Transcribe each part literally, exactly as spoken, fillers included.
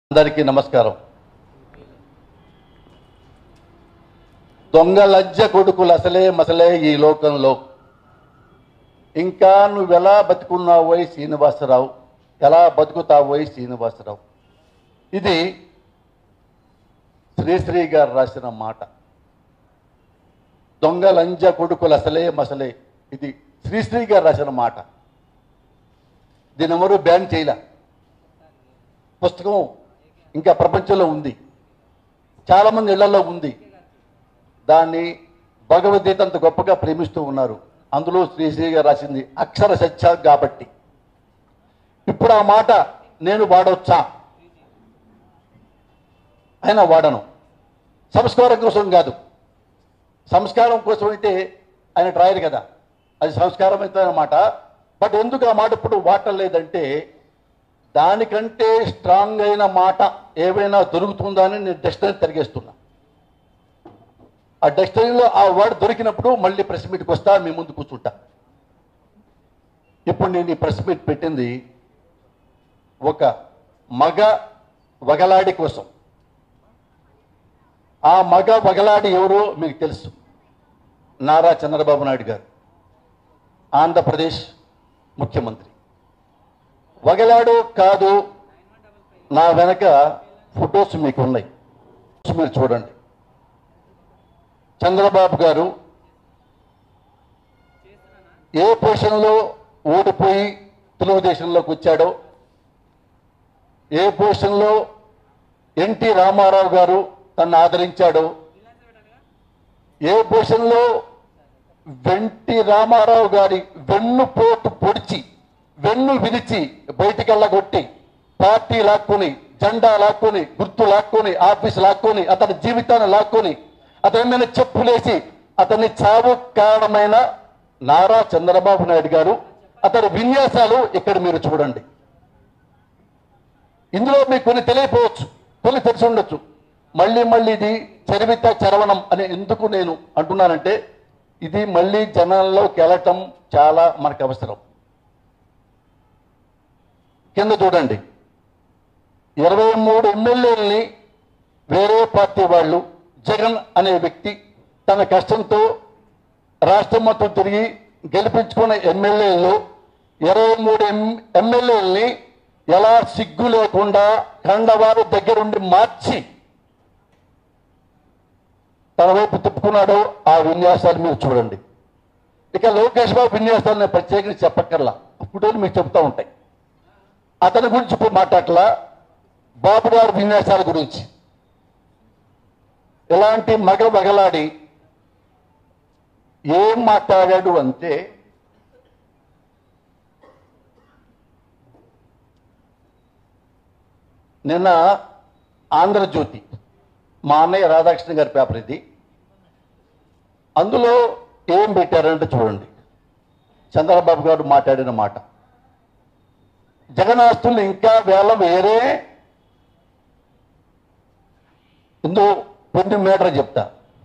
అందరికీ నమస్కారం. దొంగ లజ్జ కొడుకులు అసలే మసలే ఈ లోకంలో. ఇంకా నువ్వెలా బతుకున్నావోయ్ శ్రీనివాసరావు, ఎలా బతుకుతావోయ్ శ్రీనివాసరావు. ఇది శ్రీశ్రీ గారు రాసిన మాట. దొంగ లంజ కొడుకులు అసలే మసలే, ఇది శ్రీశ్రీ గారు రాసిన మాట. దీని ఎవరు బ్యాన్ చేయలే. పుస్తకం ఇంకా ప్రపంచంలో ఉంది, చాలామంది ఇళ్లలో ఉంది. దాన్ని భగవద్గీత అంత గొప్పగా ప్రేమిస్తూ ఉన్నారు. అందులో శ్రీశ్రీ గారు రాసింది అక్షర సత్య కాబట్టి. ఇప్పుడు ఆ మాట నేను వాడవచ్చా? అయినా వాడను. సంస్కారం కోసం కాదు. సంస్కారం కోసం అయితే ఆయన రాయరు కదా, అది సంస్కారం అయితే అన్నమాట. బట్ ఎందుకు ఆ మాట ఇప్పుడు వాడలేదంటే, దానికంటే స్ట్రాంగ్ అయిన మాట ఏవైనా దొరుకుతుందా అని నేను డిక్షనరీ తిరిగేస్తున్నా. ఆ డిక్షనరీలో ఆ వర్డ్ దొరికినప్పుడు మళ్ళీ ప్రెస్ మీట్కి వస్తా, మీ ముందు కూర్చుంటా. ఇప్పుడు నేను ఈ ప్రెస్ మీట్ పెట్టింది ఒక మగ వగలాడి కోసం. ఆ మగ వగలాడి ఎవరో మీకు తెలుసు, నారా చంద్రబాబు నాయుడు గారు, ఆంధ్రప్రదేశ్ ముఖ్యమంత్రి. వగలాడు కాదు, నా వెనక ఫొటోస్ మీకు ఉన్నాయి, మీరు చూడండి. చంద్రబాబు గారు ఏ పొజిషన్లో ఓడిపోయి తెలుగుదేశంలోకి వచ్చాడో, ఏ పొజిషన్లో ఎన్టీ రామారావు గారు తను ఆదరించాడో, ఏ పొజిషన్లో వెంటి రామారావు గారి వెన్నుపోటు పొడిచి వెన్ను విరిచి బయటికి వెళ్ళగొట్టి పార్టీ లాక్కొని, జెండా లాక్కొని, గుర్తు లాక్కొని, ఆఫీస్ లాక్కొని, అతని జీవితాన్ని లాక్కొని, అతని మీద చెప్పులేసి అతని చావు కారణమైన నారా చంద్రబాబు నాయుడు గారు, అతని విన్యాసాలు ఇక్కడ మీరు చూడండి. ఇందులో మీకు కొన్ని తెలియపోవచ్చు, కొన్ని తెలిసి ఉండొచ్చు. మళ్ళీ మళ్ళీ ఇది చరివిత చరవణం అని ఎందుకు నేను అంటున్నానంటే, ఇది మళ్ళీ జనాల్లోకి వెళ్ళటం చాలా మనకు అవసరం. కింద చూడండి, ఇరవై మూడు ఎమ్మెల్యేలని వేరే పార్టీ వాళ్ళు, జగన్ అనే వ్యక్తి తన కష్టంతో రాష్ట్రం మొత్తం తిరిగి గెలిపించుకున్న ఎమ్మెల్యేలు ఇరవై మూడు ఎం ఎమ్మెల్యేలని ఎలా సిగ్గు లేకుండా కండవారి దగ్గరుండి మార్చి తన వైపు తిప్పుకున్నాడో ఆ విన్యాసాలు మీరు చూడండి. ఇక లోకేష్ బాబు విన్యాసాలు నేను ప్రత్యేకించి చెప్పక్కర్లా, ఫోటోలు మీకు చెప్తా ఉంటాయి. అతని గురించి ఇప్పుడు మాట్లాడలా, బాబు గారి విన్యాసాల గురించి. ఇలాంటి మగ మగలాడి ఏం మాట్లాడాడు అంటే, నిన్న ఆంధ్రజ్యోతి, మా అన్నయ్య రాధాకృష్ణ గారి పేపర్ ఇది, అందులో ఏం పెట్టారంటే చూడండి. చంద్రబాబు గారు మాట్లాడిన మాట, జగన్ ఆస్తులు ఇంకా వేల వేరే. ఇందులో కొన్ని మీటర్ చెప్తా.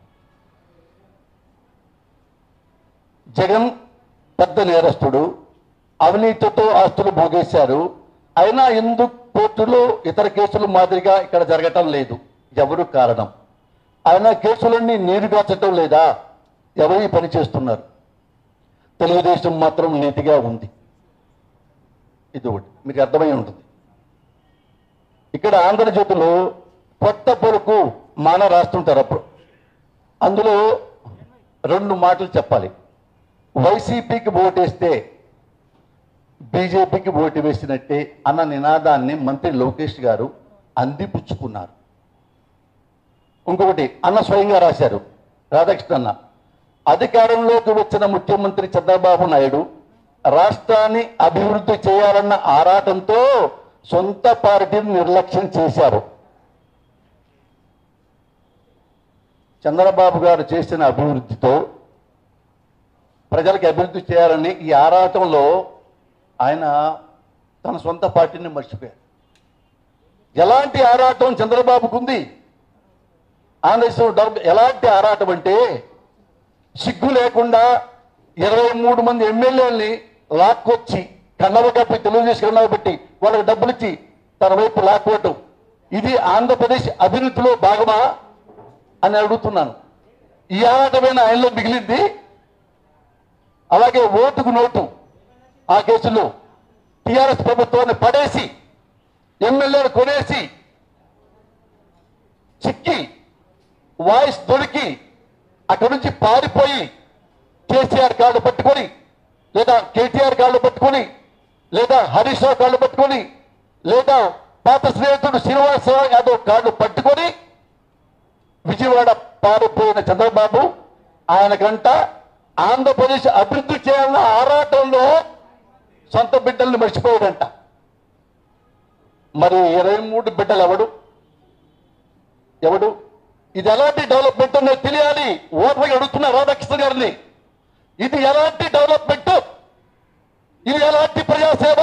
జగన్ పెద్ద నేరస్తుడు, అవినీతితో ఆస్తులు భోగేశారు. అయినా ఎందుకు కోర్టులో ఇతర కేసులు మాదిరిగా ఇక్కడ జరగటం లేదు? ఎవరు కారణం? ఆయన కేసులన్నీ నీరుగార్చటం లేదా? ఎవరు పని చేస్తున్నారు? తెలుగుదేశం మాత్రం నీతిగా ఉంది. ఇది ఒకటి మీకు అర్థమై ఉంటుంది. ఇక్కడ ఆంధ్రజ్యోతిలో కొత్త పొరుకు మాన రాస్తుంటారు. అప్పుడు అందులో రెండు మాటలు చెప్పాలి. వైసీపీకి ఓటేస్తే బీజేపీకి ఓటు వేసినట్టే అన్న నినాదాన్ని మంత్రి లోకేష్ గారు అందిపుచ్చుకున్నారు. ఇంకొకటి అన్న స్వయంగా రాశారు, రాధాకృష్ణ అన్న, అధికారంలోకి వచ్చిన ముఖ్యమంత్రి చంద్రబాబు నాయుడు రాష్ట్రాన్ని అభివృద్ధి చేయాలన్న ఆరాటంతో సొంత పార్టీని నిర్లక్ష్యం చేశారు. చంద్రబాబు గారు చేసిన అభివృద్ధితో ప్రజలకు అభివృద్ధి చేయాలని ఈ ఆరాటంలో ఆయన తన సొంత పార్టీని మర్చిపోయారు. ఎలాంటి ఆరాటం చంద్రబాబుకు ఉంది? ఆంధ్రప్రదేశ్ ఎలాంటి ఆరాటం అంటే, సిగ్గు లేకుండా ఇరవై మూడు మంది ఎమ్మెల్యేలని లాక్కొచ్చి కన్నవ కప్పి తెలుగుదేశం కన్నవ పెట్టి వాళ్ళకి డబ్బులు ఇచ్చి తన వైపు లాక్కోవటం, ఇది ఆంధ్రప్రదేశ్ అభివృద్ధిలో భాగమా అని అడుగుతున్నాను. ఈ ఆటమైన ఆయనలో మిగిలింది. అలాగే ఓటుకు నోటు ఆ కేసులో టీఆర్ఎస్ ప్రభుత్వాన్ని పడేసి ఎమ్మెల్యేలు కొనేసి చిక్కి వాయిస్ దొరికి అక్కడి నుంచి పారిపోయి కేసీఆర్ కాళ్ళు పట్టుకొని లేదా కేటీఆర్ కాళ్ళు పట్టుకొని లేదా హరీష్ రావు కాళ్ళు పట్టుకొని లేదా పాత స్నేహితుడు శ్రీనివాసరావు యాదవ్ కాళ్ళు పట్టుకొని విజయవాడ పారిపోయిన చంద్రబాబు ఆయనకంట ఆంధ్రప్రదేశ్ అభివృద్ధి చేయాలన్న ఆరాటంలో సొంత బిడ్డల్ని మర్చిపోయాడంట. మరి ఇరవై మూడు బిడ్డలు ఎవడు ఎవడు ఇది ఎలాంటి డెవలప్మెంట్ అనేది తెలియాలి. ఓర్వగా అడుగుతున్న రాధాకృష్ణ గారిని, ఇది ఎలాంటి డెవలప్మెంట్, ఇది ఎలాంటి ప్రజాసేవ?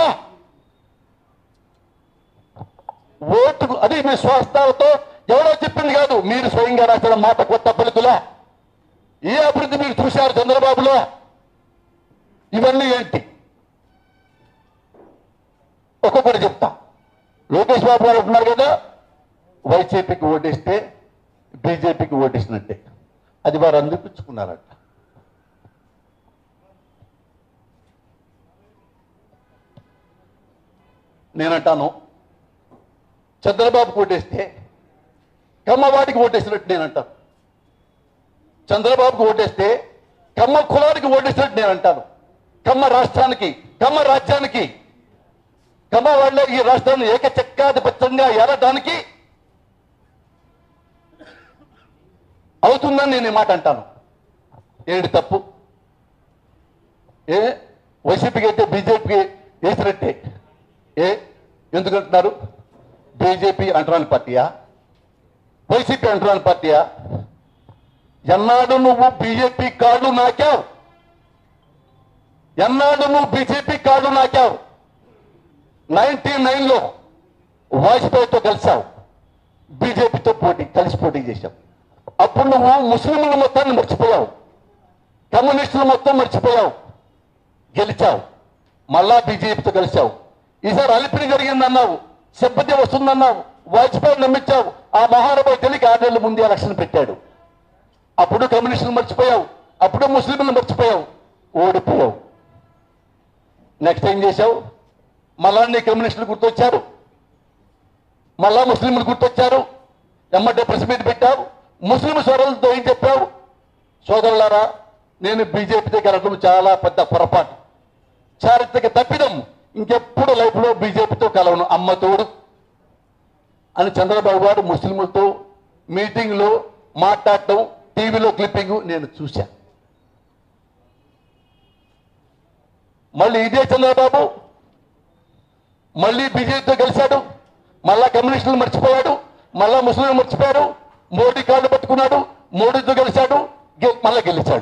ఓటుకు అది మీ స్వాస్థాలతో ఎవరో చెప్పింది కాదు, మీరు స్వయంగా రాసిన మాట కొత్త పలుకులా. ఏ అభివృద్ధి మీరు చూశారు చంద్రబాబులో? ఇవన్నీ ఏంటి? ఒక్కొక్కటి చెప్తా. లోకేష్ బాబు గారు అంటున్నారు కదా, వైసీపీకి ఓటేస్తే బీజేపీకి ఓటేసినట్టే. అది వారు అందిపించుకున్నారట. నేనంటాను, చంద్రబాబుకి ఓటేస్తే కమ్మవాడికి ఓటేసినట్టు నేనంటాను. చంద్రబాబుకి ఓటేస్తే కమ్మ కులానికి ఓటేసినట్టు నేను అంటాను. కమ్మ రాష్ట్రానికి, కమ్మ రాజ్యానికి, కమ్మ వాళ్ళే ఈ రాష్ట్రాన్ని ఏకచక్రాధిపత్యంగా ఏలడానికి అవుతుందని నేను ఈ మాట అంటాను. ఏంటి తప్పు? ఏ వైసీపీకి అయితే బీజేపీకి వేసినట్టే. ఏ ఎందుకంటున్నారు? బీజేపీ అంటరాని పార్టీయా? వైసీపీ అంటరాని పార్టీయా? ఎన్నాడు నువ్వు బీజేపీ కార్డు నాకావు? ఎన్నాడు నువ్వు బీజేపీ కార్డు నాకావు? నైన్టీ నైన్ లో వాజ్పేయితో కలిసావు, బీజేపీతో పోటీ కలిసి పోటీ చేశావు. అప్పుడు నువ్వు ముస్లింల మొత్తాన్ని మర్చిపోయావు, కమ్యూనిస్టుల మొత్తం మర్చిపోయావు, గెలిచావు. మళ్ళా బీజేపీతో కలిసావు. ఈసారి అలిపిరి జరిగిందన్నావు, సింపతి వస్తుందన్నావు, వాజ్పేయి నమ్మించావు. ఆ మహానుభావుడు తెలియక ఆరేళ్ల ముందే ఎలక్షన్ పెట్టాడు. అప్పుడు కమ్యూనిస్టులు మర్చిపోయావు, అప్పుడు ముస్లింలు మర్చిపోయావు, ఓడిపోయావు. నెక్స్ట్ ఏం చేశావు? మళ్ళా నీ కమ్యూనిస్టులు గుర్తొచ్చారు, మళ్ళా ముస్లింలు గుర్తొచ్చారు. ఎమ్మటే ప్రెస్ మీట్ పెట్టావు, ముస్లిం సోదరులతో ఏం చెప్పావు? సోదరులారా, నేను బీజేపీతో కలగడం చాలా పెద్ద పొరపాటు, చారిత్రక తప్పిదం. ఇంకెప్పుడు లైఫ్లో బీజేపీతో కలవను, అమ్మ తోడు అని చంద్రబాబు గారు ముస్లింలతో మీటింగ్లో మాట్లాడటం, టీవీలో క్లిప్పింగ్ నేను చూశా. మళ్ళీ ఇదే చంద్రబాబు మళ్ళీ బీజేపీతో కలిశాడు, మళ్ళా కమ్యూనిస్టులు మర్చిపోయాడు, మళ్ళా ముస్లింలు మర్చిపోయాడు, మోడీ కాళ్ళు పట్టుకున్నాడు, మోడీతో కలిశాడు, మళ్ళా గెలిచాడు.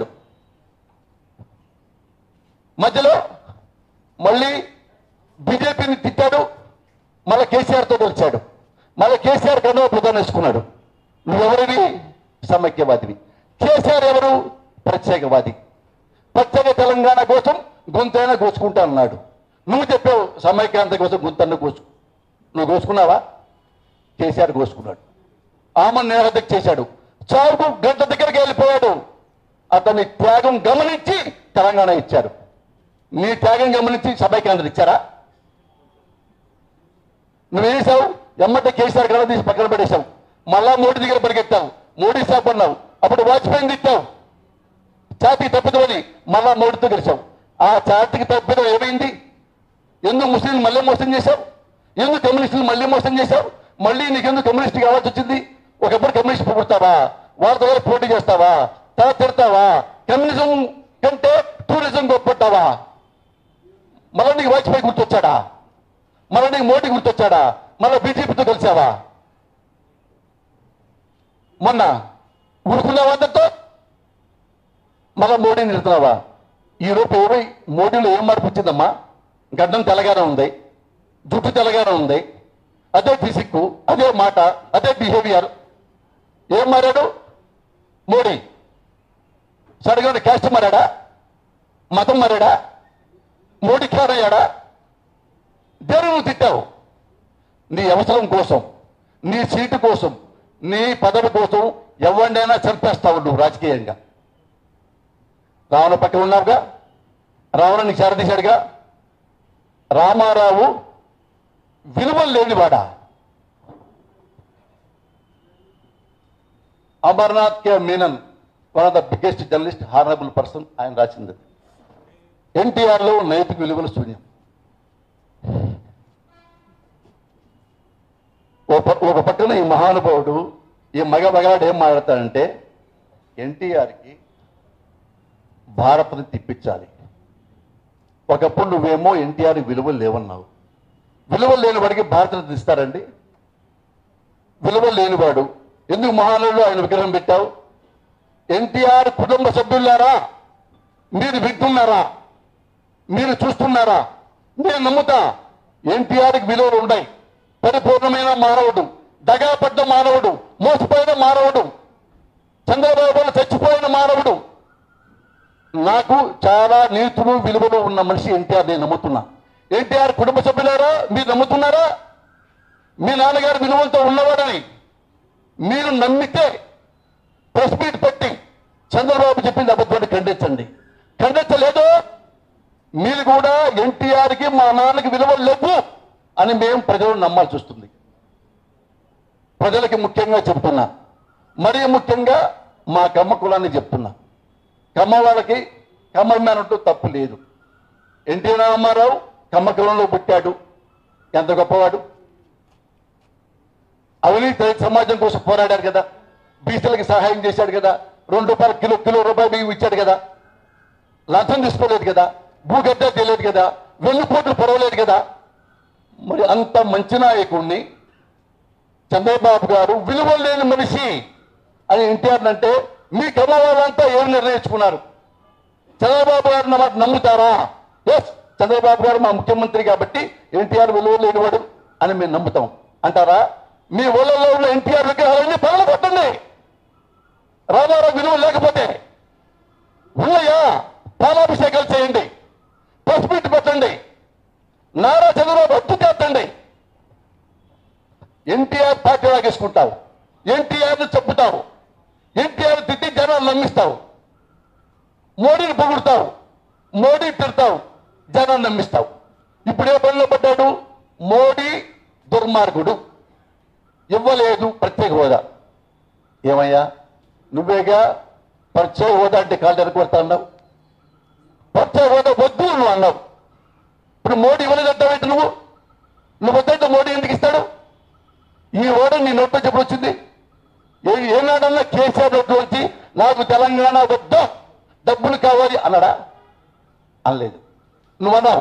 మధ్యలో మళ్ళీ బీజేపీని తిట్టాడు, మళ్ళీ కేసీఆర్తో కలిశాడు, మళ్ళీ కేసీఆర్ కన్నా ప్రధాని వేసుకున్నాడు. నువ్వెవరివి? సమైక్యవాదివి. కేసీఆర్ ఎవరు? ప్రత్యేకవాది. ప్రత్యేక తెలంగాణ కోసం గొంతైనా కోసుకుంటా అన్నాడు. నువ్వు చెప్పావు సమైక్యాంత కోసం గొంతన్న కోసు, నువ్వు కోసుకున్నావా? కేసీఆర్ కోసుకున్నాడు. ఆమెను నేరదక్ చేశాడు, చావుకు గంట దగ్గరికి వెళ్ళిపోయాడు. అతని త్యాగం గమనించి తెలంగాణ ఇచ్చారు. నీ త్యాగం గమనించి సమైక్యాంధ్ర ఇచ్చారా? నువ్వేసావు, ఎమ్మట కేసీఆర్ గడ తీసి పక్కన పడేశావు, మళ్ళా మోడీ దగ్గర పరిగెత్తావు, మోడీ సాబ్ అన్నావు, అప్పుడు వాజ్పేయిని తిట్టావు, ఛాతీకి తప్పిదమని మళ్ళా మోడీతో గెలిచావు. ఆ ఛాతీకి తప్పిదం ఏమైంది? ఎందుకు ముస్లింలు మళ్ళీ మోసం చేశావు? ఎందుకు కమ్యూనిస్టులు మళ్ళీ మోసం చేశావు? మళ్ళీ నీకెందుకు కమ్యూనిస్ట్ కావాల్సి వచ్చింది? ఒకప్పుడు కమ్యూనిస్ట్ పుడతావా? వాళ్ళ దగ్గర పోటీ చేస్తావా? తల తిడతావా? కమ్యూనిజం కంటే టూరిజం గొప్పట్టావా? మళ్ళీ నీకు వాజ్పేయి గుర్తొచ్చాడా? మళ్ళీ నీకు మోడీ గుర్తొచ్చాడా? మళ్ళీ బీజేపీతో కలిసావా? మొన్న ఊరుకున్నావా అందరితో? మళ్ళా మోడీని నిలుతున్నావా? ఈ రూపు ఏమై మోడీలో ఏం మార్పు వచ్చిందమ్మా? గడ్డం తెల్లగానే ఉంది, జుట్టు తెల్లగానే ఉంది, అదే ఫిజిక్కు, అదే మాట, అదే బిహేవియర్. ఏం మారాడు మోడీ? సడగా క్యాస్ట్ మారాడా? మతం మారాడా? మోడీ కారయ్యాడా? దేని నువ్వు తిట్టావు? నీ అవసరం కోసం, నీ సీటు కోసం, నీ పదవి కోసం ఎవరినైనా చంపేస్తావు నువ్వు రాజకీయంగా. రావణ పక్కన ఉన్నావుగా, రావణ నీకు చేరదీశాడుగా. రామారావు విలువలు లేనివాడా? Amarnath K Menon, one of the biggest journalist, honourable person, ఆయన రాసింది. ఎన్టీఆర్లో నైతిక విలువలు శూన్యం. ఒక పక్కన ఈ మహానుభావుడు, ఈ మగ మగాడు ఏం మాట్లాడతాడంటే ఎన్టీఆర్కి భారత్ని తిప్పించాలి. ఒకప్పుడు నువ్వేమో ఎన్టీఆర్ విలువలు లేవన్నావు. విలువలు లేని వాడికి భారత్ని ఇస్తారండి? విలువలు లేనివాడు ఎందుకు మహానుభావుడు ఆయన విగ్రహం పెట్టావు? ఎన్టీఆర్ కుటుంబ సభ్యులారా, మీరు వింటున్నారా? మీరు చూస్తున్నారా? నేను నమ్ముతా ఎన్టీఆర్కి విలువలు ఉన్నాయి. పరిపూర్ణమైన మానవుడు, దగాపడ్డ మానవుడు, మోసపోయిన మానవుడు, చంద్రబాబు చచ్చిపోయిన మానవుడు. నాకు చాలా నీతులు విలువలు ఉన్న మనిషి ఎన్టీఆర్, నేను నమ్ముతున్నా. ఎన్టీఆర్ కుటుంబ సభ్యులారా, మీరు నమ్ముతున్నారా? మీ నాన్నగారు విలువలతో ఉన్నవాడని మీరు నమ్మితే ప్రెస్ మీట్ పెట్టి చంద్రబాబు చెప్పింది అబద్ధాన్ని ఖండించండి. ఖండించలేదు మీరు కూడా ఎన్టీఆర్కి మా నాన్నకి విలువలు లేవు అని మేము ప్రజలు నమ్మాల్సి వస్తుంది. ప్రజలకి ముఖ్యంగా చెప్తున్నా, మరీ ముఖ్యంగా మా కమ్మ కులాన్ని చెప్తున్నా. కమ్మ వాళ్ళకి కమ్మ మేనంటూ తప్పు లేదు. ఎన్టీ రామారావు కమ్మ కులంలో పుట్టాడు, ఎంత గొప్పవాడు. అవినీతి రహిత సమాజం కోసం పోరాడారు కదా, బీసీలకి సహాయం చేశాడు కదా, రెండు రూపాయల కిలో కిలో రూపాయలు బియ్యం ఇచ్చాడు కదా, లంచం తీసుకోలేదు కదా, భూగడ్డ తెలియదు కదా, వెన్నుపోట్లు పొరవలేదు కదా. మరి అంత మంచి నాయకుడిని చంద్రబాబు గారు విలువలు లేని మనిషి అని ఎన్టీఆర్ అంటే మీ కమ్మ వాళ్ళంతా ఏం నిర్ణయించుకున్నారు? చంద్రబాబు గారు నమ్ముతారా? ఎస్, చంద్రబాబు గారు మా ముఖ్యమంత్రి కాబట్టి ఎన్టీఆర్ విలువలు లేనివాడు అని మేము నమ్ముతాం అంటారా? మీ ఊళ్ళలో ఉన్న ఎన్టీఆర్ విగ్రహాలన్నీ పనులు కొట్టండి. రామారావు విలువలు లేకపోతే ఉన్నాయా? పాలాభిషేకాలు చేయండి, ప్రెస్ మీట్ పెట్టండి, నారా చంద్రబాబు అట్టు చేస్తండి. ఎన్టీఆర్ పార్టీ లాగేసుకుంటావు, ఎన్టీఆర్ని చెప్పుతావు, ఎన్టీఆర్ తిట్టి జనాలు నమ్మిస్తావు, మోడీని పొగుడుతావు, మోడీ తిడతావు, జనాన్ని నమ్మిస్తావు. ఇప్పుడు ఏ పనిలో పడ్డాడు? మోడీ దుర్మార్గుడు, ఇవ్వలేదు ప్రత్యేక హోదా. ఏమయ్యా నువ్వేగా ప్రత్యేక హోదా అంటే కాళ్ళు ఎరకొడతా అన్నావు, ప్రత్యేక హోదా వద్దు నువ్వు అన్నావు. ఇప్పుడు మోడీ ఇవ్వలేదంటావేంటి? నువ్వు నువ్వు వద్దంటే మోడీ ఎందుకు ఇస్తాడు? ఈ హోదా నీ నోట్లో చెప్పు వచ్చింది. ఏ ఏనాడన్నా కేసీఆర్ నోట్లో వచ్చి నాకు తెలంగాణ వద్దా, డబ్బులు కావాలి అన్నాడా? అనలేదు. నువ్వు అన్నావు.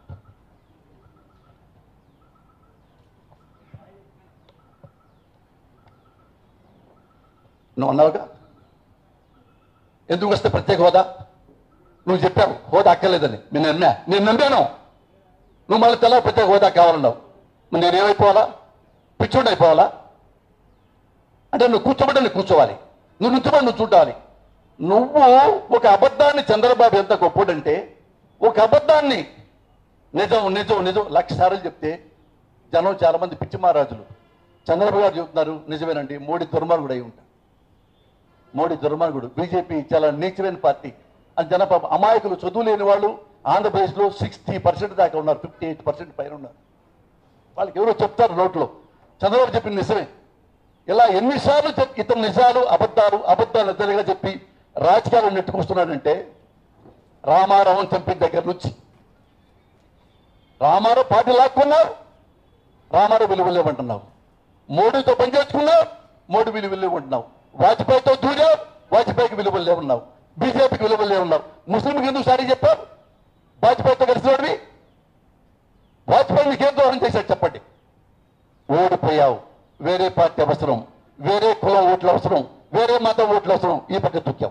నువ్వు అన్నావుగా ఎందుకు వస్తే ప్రత్యేక హోదా? నువ్వు చెప్పావు హోదా అక్కర్లేదని. నేను నమ్మా, నేను నమ్మాను. నువ్వు మళ్ళీ తెల్ల ప్రత్యేక హోదా కావాలన్నావు. నేనేమైపోవాలా? పిచ్చోడు అయిపోవాలా? అంటే నువ్వు కూర్చోబట్టి నువ్వు కూర్చోవాలి, నువ్వు నుంచోబడి నువ్వు చూడాలి. నువ్వు ఒక అబద్ధాన్ని, చంద్రబాబు ఎంత గొప్పడంటే ఒక అబద్ధాన్ని నిజం నిజం నిజం లక్ష సార్లు చెప్తే జనం చాలా మంది పిచ్చి మహారాజులు. చంద్రబాబు గారు చెబుతున్నారు నిజమేనండి, మోడీ దుర్మార్గుడు అయి ఉంటాడు, మోడీ దుర్మార్గుడు, బీజేపీ చాలా నీచమైన పార్టీ అని జన అమాయకులు, చదువు లేని వాళ్ళు ఆంధ్రప్రదేశ్లో సిక్స్టీ పర్సెంట్ దాకా ఉన్నారు, ఫిఫ్టీ ఎయిట్ పర్సెంట్ పైన ఉన్నారు. వాళ్ళకి ఎవరో చెప్తారు నోట్లో చంద్రబాబు చెప్పింది నిజమే. ఇలా ఎన్నిసార్లు చెప్ ఇతను నిజాలు అబద్ధాలు అబద్ధాలు నిజాలుగా చెప్పి రాజకీయాలు నెట్టుకొస్తున్నాడంటే రామారావుని చంపిన దగ్గర నుంచి రామారావు పార్టీ లాక్కున్నావు, రామారావు విలువ లేవంటున్నావు. మోడీతో పనిచేసుకున్నావు, మోడీ విలువ లేవంటున్నావు. వాజ్పేయితో దూరావు, వాజ్పేయికి విలువలు లేవున్నావు. బీజేపీకి విలువలు లేవున్నావు. ముస్లింకి ఎందుకు సారీ చెప్పావు? వాజ్పేయితో కలిసినోడివి. వాజ్పేయి నీకేం దూరం చేశాడు చెప్పండి? ఓడిపోయావు. వేరే పార్టీ అవసరం, వేరే కులం ఓట్లు అవసరం, వేరే మతం ఓట్లు అవసరం, ఈ పక్క దుఃఖం.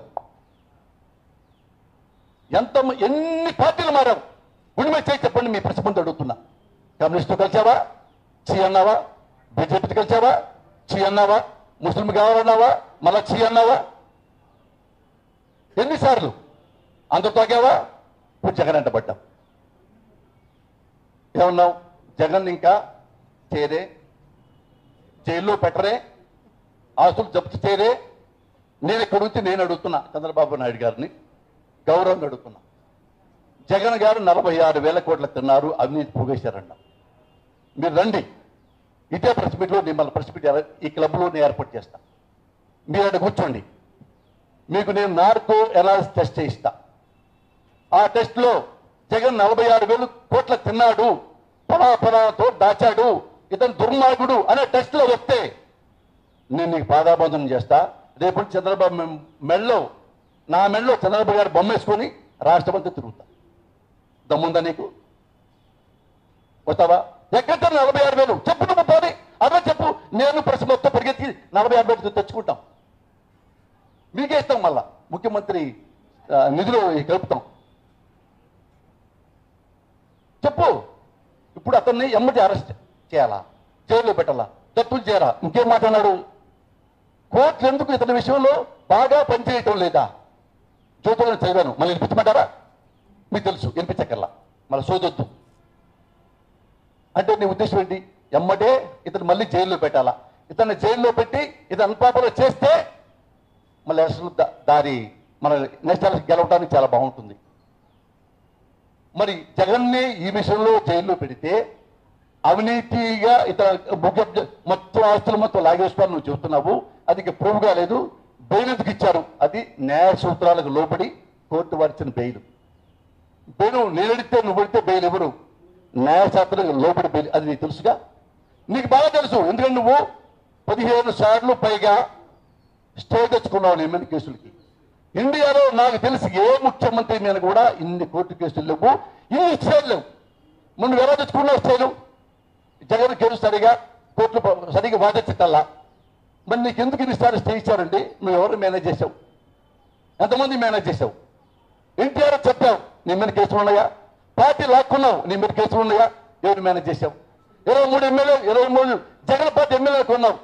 ఎంత ఎన్ని పార్టీలు మారావు? గుడిమే చేసి చెప్పండి. మీ ప్రశ్న ముందు అడుగుతున్నా. కమ్యూనిస్టు కలిసావా? చీ అన్నావా? బీజేపీతో కలిసావా? చీ అన్నావా? ముస్లిం కావాలన్నావా? మళ్ళా చీ అన్నావా? ఎన్నిసార్లు అందరు తాగావా? ఇప్పుడు జగన్ అంట పడ్డాం. ఏమన్నావు? జగన్ ఇంకా చేరే జైల్లో పెట్టరే, ఆస్తులు జప్తు చేయరే. నేను ఇక్కడ నుంచి నేను అడుగుతున్నా చంద్రబాబు నాయుడు గారిని, గౌరవంగా అడుగుతున్నా. జగన్ గారు నలభై ఆరు వేల కోట్ల తిన్నారు, అవినీతి పోగేశారంట. మీరు రండి, ఇదే ప్రెస్ మీట్లో మిమ్మల్ని ప్రెస్ మీట్ ఈ క్లబ్లో నేను ఏర్పాటు చేస్తా. మీరు అక్కడ కూర్చోండి, మీకు నేను నార్కో ఎనాలిసిస్ టెస్ట్ చేయిస్తా. ఆ టెస్ట్లో జగన్ నలభై ఆరు వేలు కోట్ల తిన్నాడు, పొలాపొలాతో దాచాడు, ఇతను దుర్మార్గుడు అనే టెస్ట్లో వస్తే నేను నీకు పాదాబంధనం చేస్తా. రేపు చంద్రబాబు మెళ్ళలో నా మెళ్ళలో చంద్రబాబు గారు బొమ్మ వేసుకొని రాష్ట్రమంతా తిరుగుతా. దమ్ముందా నీకు? వస్తావా? ఎక్కడ నలభై ఆరు వేలు చెప్పు, నువ్వు పోనీ అదే చెప్పు. నేను ప్రశ్న మొత్తం పరిగెత్తి నలభై ఆరు వేలు తెచ్చుకుంటాం, మీకే ఇస్తాం. మళ్ళా ముఖ్యమంత్రి నిధులు కలుపుతాం. చెప్పు. ఇప్పుడు అతన్ని ఎమ్మటి అరెస్ట్ చేయాలా, జైల్లో పెట్టాలా, జప్తులు చేయాలా? ఇంకేం మాట్లాడాడు? కోర్టులు ఎందుకు ఇతని విషయంలో బాగా పనిచేయటం లేదా? జ్యోతులను చదివాను, మళ్ళీ వినిపించమంటారా? మీకు తెలుసు, వినిపించకల్లా, మళ్ళీ సోదొద్దు. అంటే నీ ఉద్దేశం ఏంటి? ఎమ్మటే ఇతను మళ్ళీ జైల్లో పెట్టాలా? ఇతన్ని జైల్లో పెట్టి ఇతను అన్పాపలో చేస్తే మళ్ళీ అసలు దారి మన నెక్స్ట్ ఎలక్షన్ గెలవడానికి చాలా బాగుంటుంది. మరి జగన్ని ఈ విషయంలో జైల్లో పెడితే అవినీతిగా ఇతర మొత్తం ఆస్తులు మొత్తం లాగేసుకోవాలని నువ్వు చెబుతున్నావు. అది ప్రూవ్ కాలేదు. బెయిల్ ఎందుకు ఇచ్చారు? అది న్యాయ సూత్రాలకు లోబడి కోర్టు వారిచ్చిన బెయిల్. బెయిల్ నేను అడిగితే నువ్వు అడిగితే బెయిల్ ఎవరు? న్యాయశాస్త్రాలకు లోబడి బెయిల్. అది నీకు తెలుసుగా, నీకు బాగా తెలుసు. ఎందుకంటే నువ్వు పదిహేను సార్లు పైగా స్టే తెచ్చుకున్నావు నీ మీద కేసులకి. ఇండియాలో నాకు తెలిసి ఏ ముఖ్యమంత్రి మీద కూడా ఇన్ని కోర్టు కేసులు లేవు, ఇన్ని స్టేలు లేవు. నువ్వు ఎలా తెచ్చుకున్నావు స్టేలు? జగన్ కేసు సరిగా కోర్టులు సరిగా వాదించటల్లా. మరి నీకు ఎందుకు ఇన్నిసార్లు స్టే ఇచ్చారండి? నువ్వు ఎవరు మేనేజ్ చేసావు? ఎంతమంది మేనేజ్ చేసావు? ఎన్టీఆర్ చెప్పావు, నీ మీద కేసులు ఉన్నాయా? పార్టీ లాక్కున్నావు, నీ మీద కేసులు ఉన్నాయా? ఎవరు మేనేజ్ చేసావు? ఇరవై మూడు ఎమ్మెల్యే ఇరవై మూడు జగన్ పార్టీ ఎమ్మెల్యేలు కొన్నావు,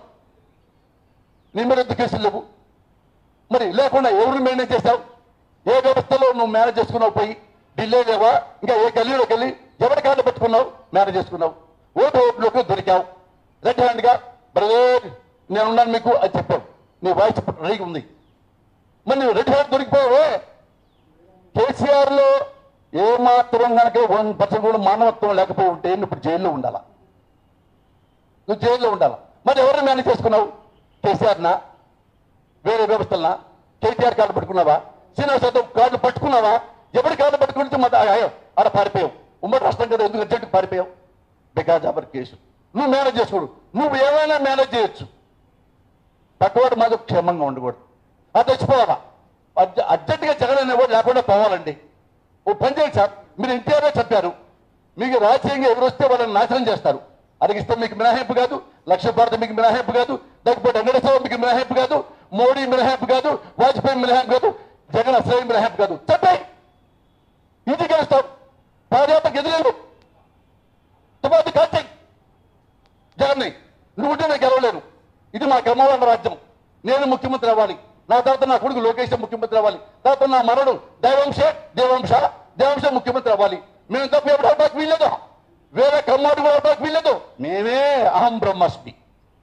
నీ మీద ఎందుకు కేసులు లేవు? మరి లేకుండా ఎవరు మేనేజ్ చేస్తావు? ఏ వ్యవస్థలో నువ్వు మేనేజ్ చేసుకున్నావు? పోయి ఢిల్లీ లేవా? ఇంకా ఏ గల్లీలోకి వెళ్ళి ఎవరి కార్డు పెట్టుకున్నావు? మేనేజ్ చేసుకున్నావు. ఓటు ఓట్లోకి దొరికావు. రెడ్ హ్యాండ్గా బ్రదర్ నేనున్నాను మీకు అది చెప్పావు. నీ వాయిస్ రెడీగా ఉంది. మరి నువ్వు రెడ్ హ్యాండ్ దొరికిపోవే. కేసీఆర్లో ఏమాత్రం కనుక వన్ పర్సెంట్ కూడా మానవత్వం లేకపోయి ఉంటే నువ్వు ఇప్పుడు జైల్లో ఉండాలా, నువ్వు జైల్లో ఉండాలా. మరి ఎవరిని మేనేజ్ చేసుకున్నావు? కేసీఆర్నా, వేరే వ్యవస్థలనా? కేటీఆర్ కార్డు పట్టుకున్నావా? శ్రీనివాస్ యాదవ్ కార్డు పట్టుకున్నావా? ఎవరి కార్డు పట్టుకుంటే మా ఆడ పారిపోయావు. ఉమ్మడి రాష్ట్రం కదా, ఎందుకు అర్జెంట్కి పారిపోయావు? Because our case. నువ్వు మేనేజ్ చేసుకోడు. నువ్వు ఏమైనా మేనేజ్ చేయొచ్చు, పక్కవాడు మాకు క్షేమంగా ఉండకూడదు. అది తెచ్చిపోవాలా? అర్జెంటుగా జగన్ అనేవాడు లేకుండా పోవాలండి. ఓ పని చేయండి సార్, మీరు ఎన్టీఆర్ఏ చెప్పారు, మీకు రాజకీయంగా ఎదురొస్తే వాళ్ళని నాశనం చేస్తారు. అడిగిస్తే మీకు మినహాయింపు కాదు, లక్ష భారత మీకు మినహాయింపు కాదు, లేకపోతే వెంకటేశ్వర మీకు మినహాయింపు కాదు, మోడీ మినహాయింపు కాదు, వాజ్పేయి మినహాయింపు కాదు, జగన్ అసలు మినహాయింపు కాదు. చెప్పే ఇది గెలుస్తాం. పాదయాత్రకు ఎదురేవు, తుపాతి కాల్చాయి జగన్ని. నువ్వు ఉంటే నేను గెలవలేను. ఇది మా కర్మవాళ్ళ రాజ్యం. నేను ముఖ్యమంత్రి అవ్వాలి, నా తర్వాత నా కొడుకు లోకేష్ ముఖ్యమంత్రి అవ్వాలి, తర్వాత నా మరడు దైవంశే దేవంశ దేవంశ ముఖ్యమంత్రి అవ్వాలి. మేము తప్ప ఎవరు అవడానికి వీల్లేదు, వేరే కమ్మాడు కూడా అవడానికి వీల్లేదు. మేమే అహం బ్రహ్మాస్మి.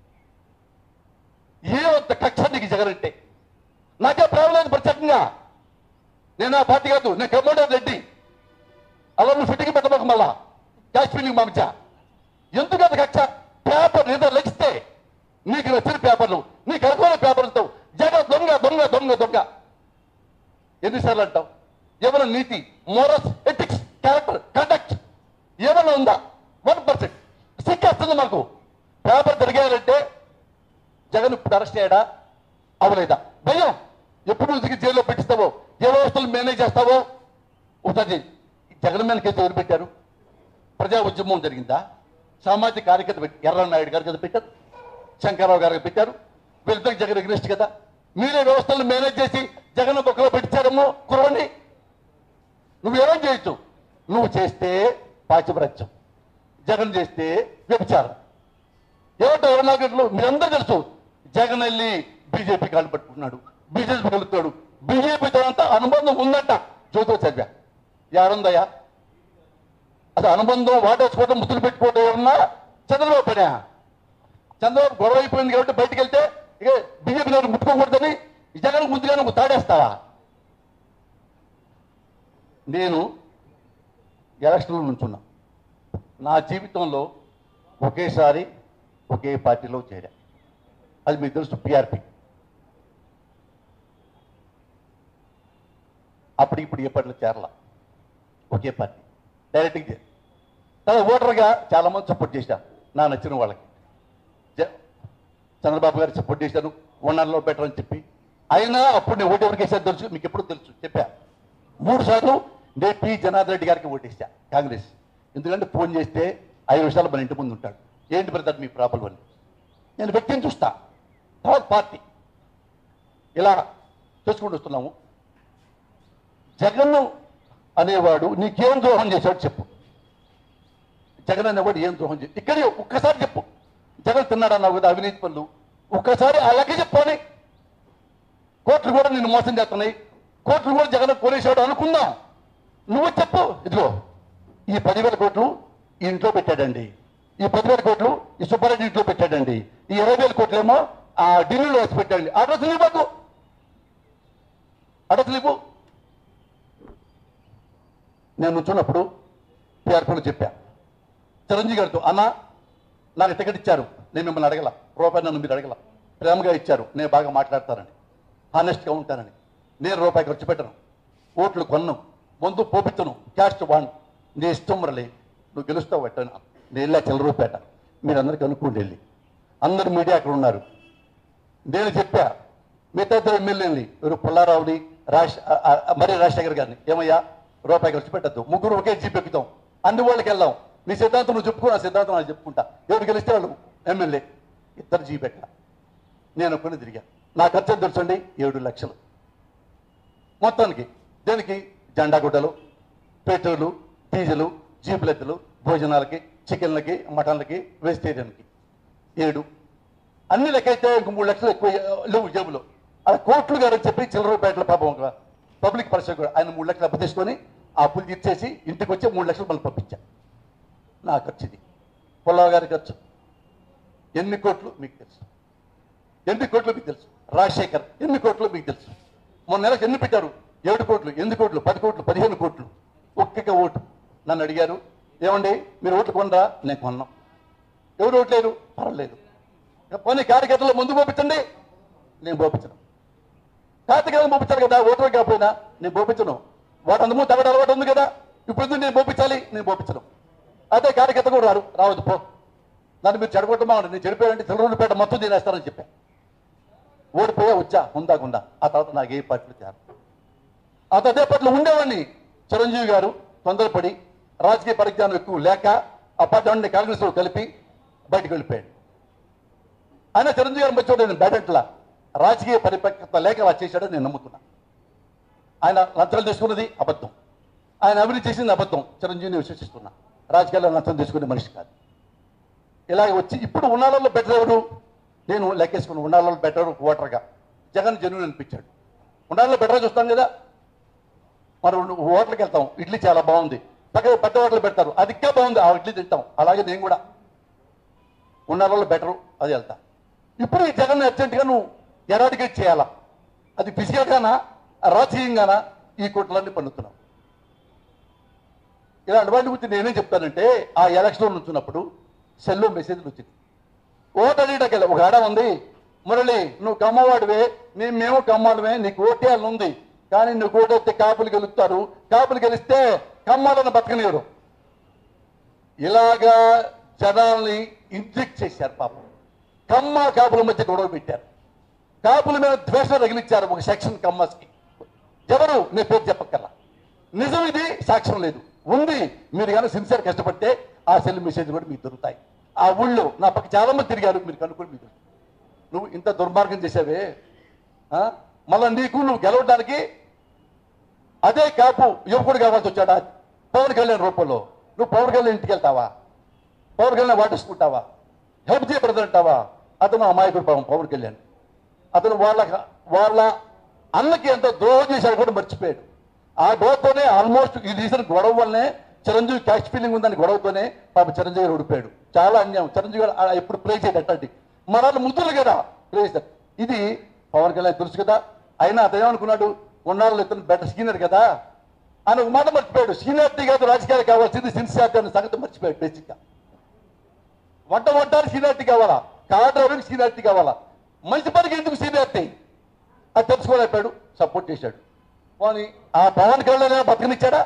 ఏమంత కక్ష నీకు జగన్ అంటే? నాకే ప్రాబ్లం లేదు ప్రత్యేకంగా. నేను ఆ పార్టీ కాదు, నేను కమ్మోడర్ రెడ్డి. అలా నువ్వు ఫిట్టింగ్ పెట్టబోకు. మళ్ళా కాశ్మీర్కి పంపించా. ఎందుకు అంత కక్ష? పేపర్ ఏదో లెగిస్తే నీకు నచ్చిన పేపర్లు, నీకు అనుకున్న పేపర్లతో జగన్ దొంగ దొంగ దొంగ దొంగ ఎన్నిసార్లు అంటావు? ఏమైనా నీతి, మోరల్స్, ఎథిక్స్, క్యారెక్టర్, కండక్ట్ ఏమైనా ఉందా? వన్ పర్సెంట్ సిక్కేస్తుంది మాకు. పేపర్ తిరిగారంటే జగన్ ఇప్పుడు అరెస్ట్ అయ్యాడా అవలేదా? భయం. ఎప్పుడు ఉతికి జైల్లో పెట్టిస్తావో, ఏ వ్యవస్థలు మేనేజ్ చేస్తావో ఒకసారి. జగన్ మీద కేసు ఎవరు పెట్టారు? ప్రజా ఉద్యమం జరిగిందా? సామాజిక కార్యకర్త పెట్టి ఎర్రనాయుడు గారు కదా పెట్టారు, శంకర్రావు గారికి పెట్టారు. వీళ్ళిద్దరికి జగన్ ఎగ్నెస్ట్ కదా. మీరే వ్యవస్థలను మేనేజ్ చేసి జగన్ ఒక్కలో పెట్టించారేమో కురవండి. నువ్వేమేం చేయొచ్చు? నువ్వు చేస్తే పాచిప్రత్యం, జగన్ చేస్తే వ్యభిచారం. ఏమంటావు? ఇరవై నాలుగు గంటలు మీరందరూ తెలుసు. జగన్ వెళ్ళి బీజేపీ కాళ్ళు పట్టుకున్నాడు, బీజేపీ కలుగుతాడు, బీజేపీతో అంతా అనుబంధం ఉందంట. జ్యోతిలో చదివా. యారుందయ్యా అది అనుబంధం? వాటేసుకోవడం, ముద్దులు పెట్టుకోవడం ఏమన్నా చంద్రబాబు పడా? చంద్రబాబు గొడవ అయిపోయింది కాబట్టి బయటికి వెళ్తే ఇక బీజేపీ నాయకులు ముట్టుకోకూడదని జగన్ ముందుగానే నువ్వు తాడేస్తావా? నేను ఎలక్షన్లో నుంచున్నా. నా జీవితంలో ఒకేసారి ఒకే పార్టీలో చేరా. అది మీకు తెలుసు, పిఆర్పి. అప్పటికి ఇప్పుడు ఏ పార్టీలో చేరలా, ఒకే పార్టీ డైరెక్ట్గా చేరి తర్వాత ఓటర్గా చాలామంది సపోర్ట్ చేశాను నా నచ్చిన వాళ్ళకి. చంద్రబాబు గారు సపోర్ట్ చేశాను, వనరులో బెటర్ అని చెప్పి. అయినా అప్పుడు నేను ఓటు ఎవరికి వేసాను తెలుసు, మీకు ఎప్పుడు తెలుసు చెప్పా. మూడు సార్లు నేను పి జనార్దన్ రెడ్డి గారికి ఓటేసా కాంగ్రెస్. ఎందుకంటే ఫోన్ చేస్తే ఐదు నిమిషాలు మన ఇంటి ముందు ఉంటాడు. ఏంటి బ్రదర్ మీ ప్రాబ్లం అని. నేను వ్యక్తిని చూస్తా, తర్వాత పార్టీ. ఇలా చూసుకుంటూ వస్తున్నాము. జగన్ అనేవాడు నీకేం ద్రోహం చేశాడు చెప్పు. జగన్ అనేవాడు ఏం ద్రోహం చేసి ఇక్కడే ఒక్కసారి చెప్పు. జగన్ తిన్నాడన్నావు కదా అవినీతి పనులు, ఒక్కసారి అలాగే చెప్పని. కోర్టులు కూడా నిన్ను మోసం చేస్తున్నాయి, కోర్టులు కూడా జగన్ కొనేశాడు అనుకుందాం. నువ్వు చెప్పు, ఇదిగో ఈ పదివేల కోట్లు ఈ ఇంట్లో పెట్టాడండి, ఈ పదివేల కోట్లు ఈ సుబ్బారెడ్డి ఇంట్లో పెట్టాడండి, ఈ ఇరవై వేల కోట్లు ఏమో ఆ ఢిల్లీలో వేసి పెట్టండి. అడ్రస్ ఇవ్వకు, అడ్రస్ ఇవ్వు. నేను నుంచున్నప్పుడు పిఆర్పీలో చెప్పా చిరంజీవి గారితో, అన్న నాకు టికెట్ ఇచ్చారు, నేను మిమ్మల్ని అడగల, రూపాయి నన్ను మీరు అడగల, ప్రేమగా ఇచ్చారు, నేను బాగా మాట్లాడతానని, హానెస్ట్గా ఉంటానని. నేను రూపాయి ఖర్చు పెట్టను, ఓట్లు కొన్ను, ముందు పోపించను, క్యాస్ట్ వాడు, నీ ఇష్టం మరలే, నువ్వు గెలుస్తావు పెట్టాను. నేను వెళ్ళా చిల్లరూపేట, మీరు అందరికీ అనుకోండి వెళ్ళి. అందరు మీడియా అక్కడ ఉన్నారు. నేను చెప్పా మిగతా ఇద్దరు ఎమ్మెల్యేని, ఎవరు పుల్లారావుని, రాజ మరి రాజశేఖర్ గారిని, ఏమయ్యా రూపాయి ఖర్చు పెట్టద్దు, ముగ్గురు ఒకే జీప్ ఎక్కుతాం, అన్ని వాళ్ళకి వెళ్దాం, నీ సిద్ధాంతం నువ్వు చెప్పుకో, నా సిద్ధాంతం నాకు చెప్పుకుంటా, ఎవరు గెలిస్తే వాళ్ళు ఎమ్మెల్యే. ఇద్దరు జీప్ ఎక్క, నేను ఒక్కడిని తిరిగా. నా ఖర్చు ఎంత తెలుసండి, ఏడు లక్షలు మొత్తానికి. దేనికి? జెండా గుడ్డలు, పెట్రోలు, డీజిలు, జీపులెత్తులు, భోజనాలకి, చికెన్లకి, మటన్లకి, వెజిటేరియన్కి ఏడు. అన్ని లెక్కైతే ఇంక మూడు లక్షలు ఎక్కువ లేవు జేబులో. అది కోట్లు గారు చెప్పి చిల్లరూపేటల పాపం పబ్లిక్ పరిచయం కూడా ఆయన మూడు లక్షలు అప్పు తీసుకొని ఆ అప్పులు తీర్చేసి ఇంటికి వచ్చి మూడు లక్షలు మళ్ళీ పంపించా. నా ఖర్చు ఇది. పుల్లవ గారి ఖర్చు ఎన్ని కోట్లు మీకు తెలుసు, ఎన్ని కోట్లు మీకు తెలుసు. రాజశేఖర్ ఎన్ని కోట్లు మీకు తెలుసు. మొన్న నెలకు ఎన్ని పెట్టారు? ఏడు కోట్లు, ఎనిమిది కోట్లు, పది కోట్లు, పదిహేను కోట్లు ఒక్కొక్క ఓటు. నన్ను అడిగారు, ఏమండి మీరు ఓట్లు కొనరా? నేను కొన్నాం. ఎవరు ఓట్లేరు? పర్వాలేదు, పోనీ కార్యకర్తలు ముందు పంపించండి, నేను పంపించను. కార్యకర్తలు పంపించారు కదా, ఓటర్ కాకపోయినా నేను పంపించను. వాటి అందమూ తగ్గడం అలవాటు ఉంది కదా, ఇప్పుడు నేను పంపించాలి, నేను పంపించను. అదే కార్యకర్త కూడా రారు, రావద్దు పో, నన్ను మీరు చెడగొట్టమా, నేను చెడిపోయాడంటే చిల్లరూరుపేట మొత్తం తినేస్తానని చెప్పాను. ఓడిపోయా వచ్చా ఉందాకుండా. ఆ తర్వాత నాకు ఏ పార్టీలు చేరు. ఆ అదే పార్టీలో ఉండేవాడిని. చిరంజీవి గారు తొందరపడి రాజకీయ పరిజ్ఞానం ఎక్కువ లేక ఆ పార్టీ కాంగ్రెస్లో కలిపి బయటకు వెళ్ళిపోయాడు. ఆయన చిరంజీవి గారు మంచివాడు, నేను బ్యాటెంట్లా రాజకీయ పరిపక్వత లేక అలా చేశాడని నేను నమ్ముతున్నా. ఆయన లంచాలు తీసుకున్నది అబద్ధం, ఆయన అభివృద్ధి చేసింది అబద్ధం. చిరంజీవిని విశ్వసిస్తున్నా. రాజకీయాల్లో లంచం తీసుకునే మనిషి కాదు. ఇలాగ వచ్చి ఇప్పుడు ఉన్నాళ్ళలో బెటర్ ఎవరు? నేను లెక్కేసుకుని ఉన్నాళ్ళలో బెటర్ ఓటర్గా జగన్ జనువుని అనిపించాడు. ఉన్నాళ్ళలో బెటర్ చూస్తాం కదా, మరి హోటల్కి వెళ్తాం, ఇడ్లీ చాలా బాగుంది, పక్కన పెద్ద హోటలు పెడతారు, అది ఇంకా బాగుంది, ఆ ఇడ్లీ తింటాం. అలాగే నేను కూడా ఉన్నాళ్ళలో బెటరు అది వెళ్తా. ఇప్పుడు ఈ జగన్ అర్జెంటుగా నువ్వు ఎరాడికేట్ చేయాలా? అది ఫిజికల్గానా రాజకీయంగానా ఈ కుట్రలన్నీ పండుతున్నావు. ఇలా అడ్వాంటి గురించి నేనేం చెప్తానంటే, ఆ ఎలక్షన్లో నుంచున్నప్పుడు సెల్లో మెసేజ్లు వచ్చింది. ఓటు అడిగటకెళ్ళి ఒక ఆడ ఉంది, మురళి నువ్వు కమ్మవాడివే, మేము మేము కమ్మాడమే, నీకు ఓటేయాలని ఉంది, కానీ నువ్వు ఓటేస్తే కాపులు గెలుస్తారు, కాపులు గెలిస్తే కమ్మాలను బతకనివ్వరు. ఇలాగా జనాల్ని ఇంజెక్ట్ చేశారు. పాపం కమ్మ కాపుల మధ్య గొడవ పెట్టారు, కాపుల మీద ద్వేషం రగిలిచ్చారు ఒక సెక్షన్ కమ్మస్కి. ఎవరు? నీ పేరు చెప్పక్కర్లా, నిజం ఇది, సాక్ష్యం లేదు, ఉంది. మీరు కానీ సిన్సియర్ కష్టపడితే ఆ సెల్ మెసేజ్ కూడా మీకు దొరుకుతాయి. ఆ ఊళ్ళో నా పక్క చాలా మంది తిరిగారు, మీరు కనుక్కొని మీకు నువ్వు ఇంత దుర్మార్గం చేసావే, మళ్ళీ నీకు నువ్వు గెలవడానికి అదే కాపు యువకుడు కావాల్సి వచ్చాడా పవన్ కళ్యాణ్ రూపంలో? నువ్వు పవన్ కళ్యాణ్ ఇంటికి వెళ్తావా? పవన్ కళ్యాణ్ వాటేసుకుంటావా? హెల్ప్ చేయబడదు అంటావా? అతను అమాయకుడు పాపం పవన్ కళ్యాణ్. అతను వాళ్ళ వాళ్ళ అన్నకి ఎంత ద్రోహం చేశాడు కూడా మర్చిపోయాడు. ఆ గొడవతోనే ఆల్మోస్ట్ ఈ రీజన్ గొడవ వల్లనే చిరంజీవి క్యాష్ ఫీలింగ్ ఉందని గొడవతోనే పాప చిరంజీవి ఓడిపోయాడు. చాలా అన్యాయం. చిరంజీవి గారు ఎప్పుడు ప్లే చేయడు అట్లాంటి మన వాళ్ళు ముద్దులు కదా ప్రేమిస్తారు. ఇది పవన్ కళ్యాణ్ తెలుసు కదా. అయినా అతను ఏమనుకున్నాడు, ఉన్నాళ్ళు ఇతను బెటర్ సీనియర్ కదా అని ఒక మాట మర్చిపోయాడు. సీనియారిటీ కాదు రాజకీయాలు కావాల్సింది సిన్సియారిటీ అనే సంగతి మర్చిపోయాడు. బేసిక్గా వంట వంటానికి సీనియారిటీ కావాలా, కార్ డ్రైవింగ్ సీనియారిటీ కావాలా, మంచి పనికి ఎందుకు సీనియారిటీ అది తెలుసుకోలేకపోయాడు. సపోర్ట్ చేశాడు. పోనీ ఆ పవన్ కళ్యాణ్ బతకనిచ్చాడా?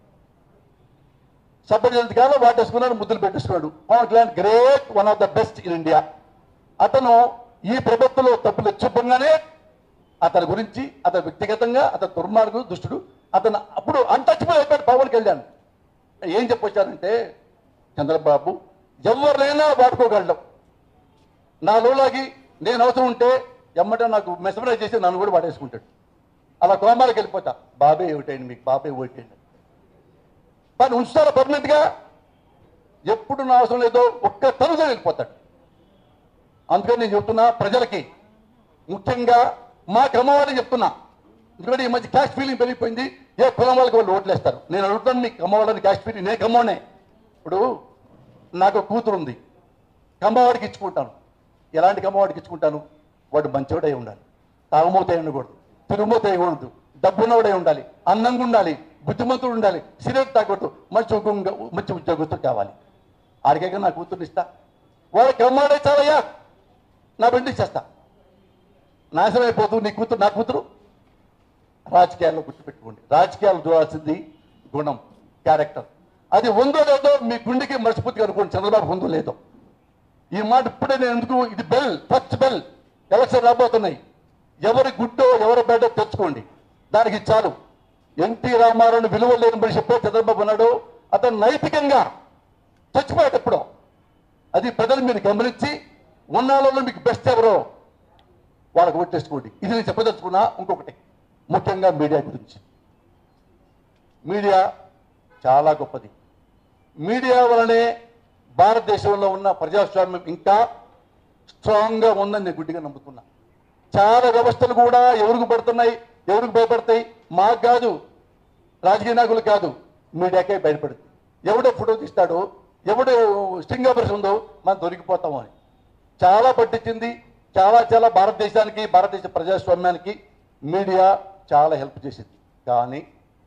సపోర్ట్ చేసిన కాలం వాటేసుకున్నాడు, ముద్దులు పెట్టేసుకున్నాడు. Pawan Kalyan great, one of the best in India. అతను ఈ ప్రభుత్వంలో తప్పులు చెప్పగానే అతని గురించి, అతను వ్యక్తిగతంగా అతను దుర్మార్గుడు, దుష్టుడు, అతను అప్పుడు అన్టచబుల్ అయిపోయాడు పవన్ కళ్యాణ్. ఏం చెప్పొచ్చారంటే, చంద్రబాబు ఎవరినైనా వాడుకోగలడం, నా లోలాగి నేను అవసరం ఉంటే ఎమ్మట నాకు మెసమరైజ్ చేసి నన్ను కూడా వాడేసుకుంటాడు. అలా కోమాలకు వెళ్ళిపోతా. బాబే ఏమిటండి మీకు, బాబే ఓటేయండి కానీ ఉంచుతారా పర్మనెంట్గా? ఎప్పుడు నా అవసరం లేదో ఒక్క తరుగా వెళ్ళిపోతాడు. అందుకని నేను చెప్తున్నా ప్రజలకి, ముఖ్యంగా మా కమ్మవాళ్ళని చెప్తున్నా. ఎందుకంటే ఈ మధ్య క్యాస్ట్ ఫీలింగ్ పెరిగిపోయింది. ఏ కులం వాళ్ళకి వాళ్ళు ఓట్లేస్తారు. నేను అడుగుతాను, మీ కమ్మవాళ్ళని క్యాస్ట్ ఫీలింగ్, నేను కమ్మోనే. ఇప్పుడు నాకు కూతురు ఉంది, కమ్మవాడికి ఇచ్చుకుంటాను. ఎలాంటి కమ్మవాడికి ఇచ్చుకుంటాను? వాడు మంచివాడై ఉండాలి, తాగుమోతే ఉండకూడదు, తిరుగుమోతే ఉండదు, డబ్బున్నవాడై ఉండాలి, అందంగా ఉండాలి, బుద్ధిమంతుడు ఉండాలి, సిగరెట్ తాగొద్దు, మంచి మంచి ఉద్యోగస్తులు కావాలి. ఆడికే నా కూతుర్ని ఇస్తా. వాడు కమ్మవాడే చాలయ్యా, నా బిడ్డ ఇచ్చేస్తా. నాశనం అయిపోతుంది నీ కూతురు, నా కూతురు. రాజకీయాల్లో గుర్తుపెట్టుకోండి, రాజకీయాలు చూడాల్సింది గుణం, క్యారెక్టర్. అది ఉందో లేదో మీ గుండెకి మర్చిపోతుంది అనుకోండి. చంద్రబాబు ఉందో లేదో ఈ మాట ఇప్పుడే నేను ఎందుకు, ఇది బెల్, ఫస్ట్ బెల్. ఎలక్షన్ రాబోతున్నాయి. ఎవరి గుడ్డో ఎవరి బెడ్డో తెచ్చుకోండి, దానికి చాలు. ఎన్టీ రామారావుని విలువ లేని మనిషి ఎప్పుడో చంద్రబాబు ఉన్నాడు. అతను నైతికంగా చచ్చిపోయాడు ఎప్పుడో. అది ప్రజలు మీరు గమనించి, ఉన్నాళ్ళలో మీకు బెస్ట్ ఎవరో వాళ్ళకి ఓటేసుకోండి. ఇది నేను చెప్పదలుచుకున్నా. ఇంకొకటి ముఖ్యంగా మీడియా గురించి. మీడియా చాలా గొప్పది. మీడియా వలనే భారతదేశంలో ఉన్న ప్రజాస్వామ్యం ఇంకా స్ట్రాంగ్గా ఉందని నేను గుడ్డిగా నమ్ముతున్నా. చాలా వ్యవస్థలు కూడా ఎవరికి పడుతున్నాయి, ఎవరికి భయపడతాయి? మాకు కాదు, రాజకీయ నాయకులు కాదు, మీడియాకే భయపడుతుంది. ఎవడో ఫోటో తీస్తాడో, ఎవడో స్టింగ్ ఆపరేషన్ ఉందో మనం దొరికిపోతాము అని చాలా పట్టించింది. చాలా చాలా భారతదేశానికి, భారతదేశ ప్రజాస్వామ్యానికి మీడియా చాలా హెల్ప్ చేసింది. కానీ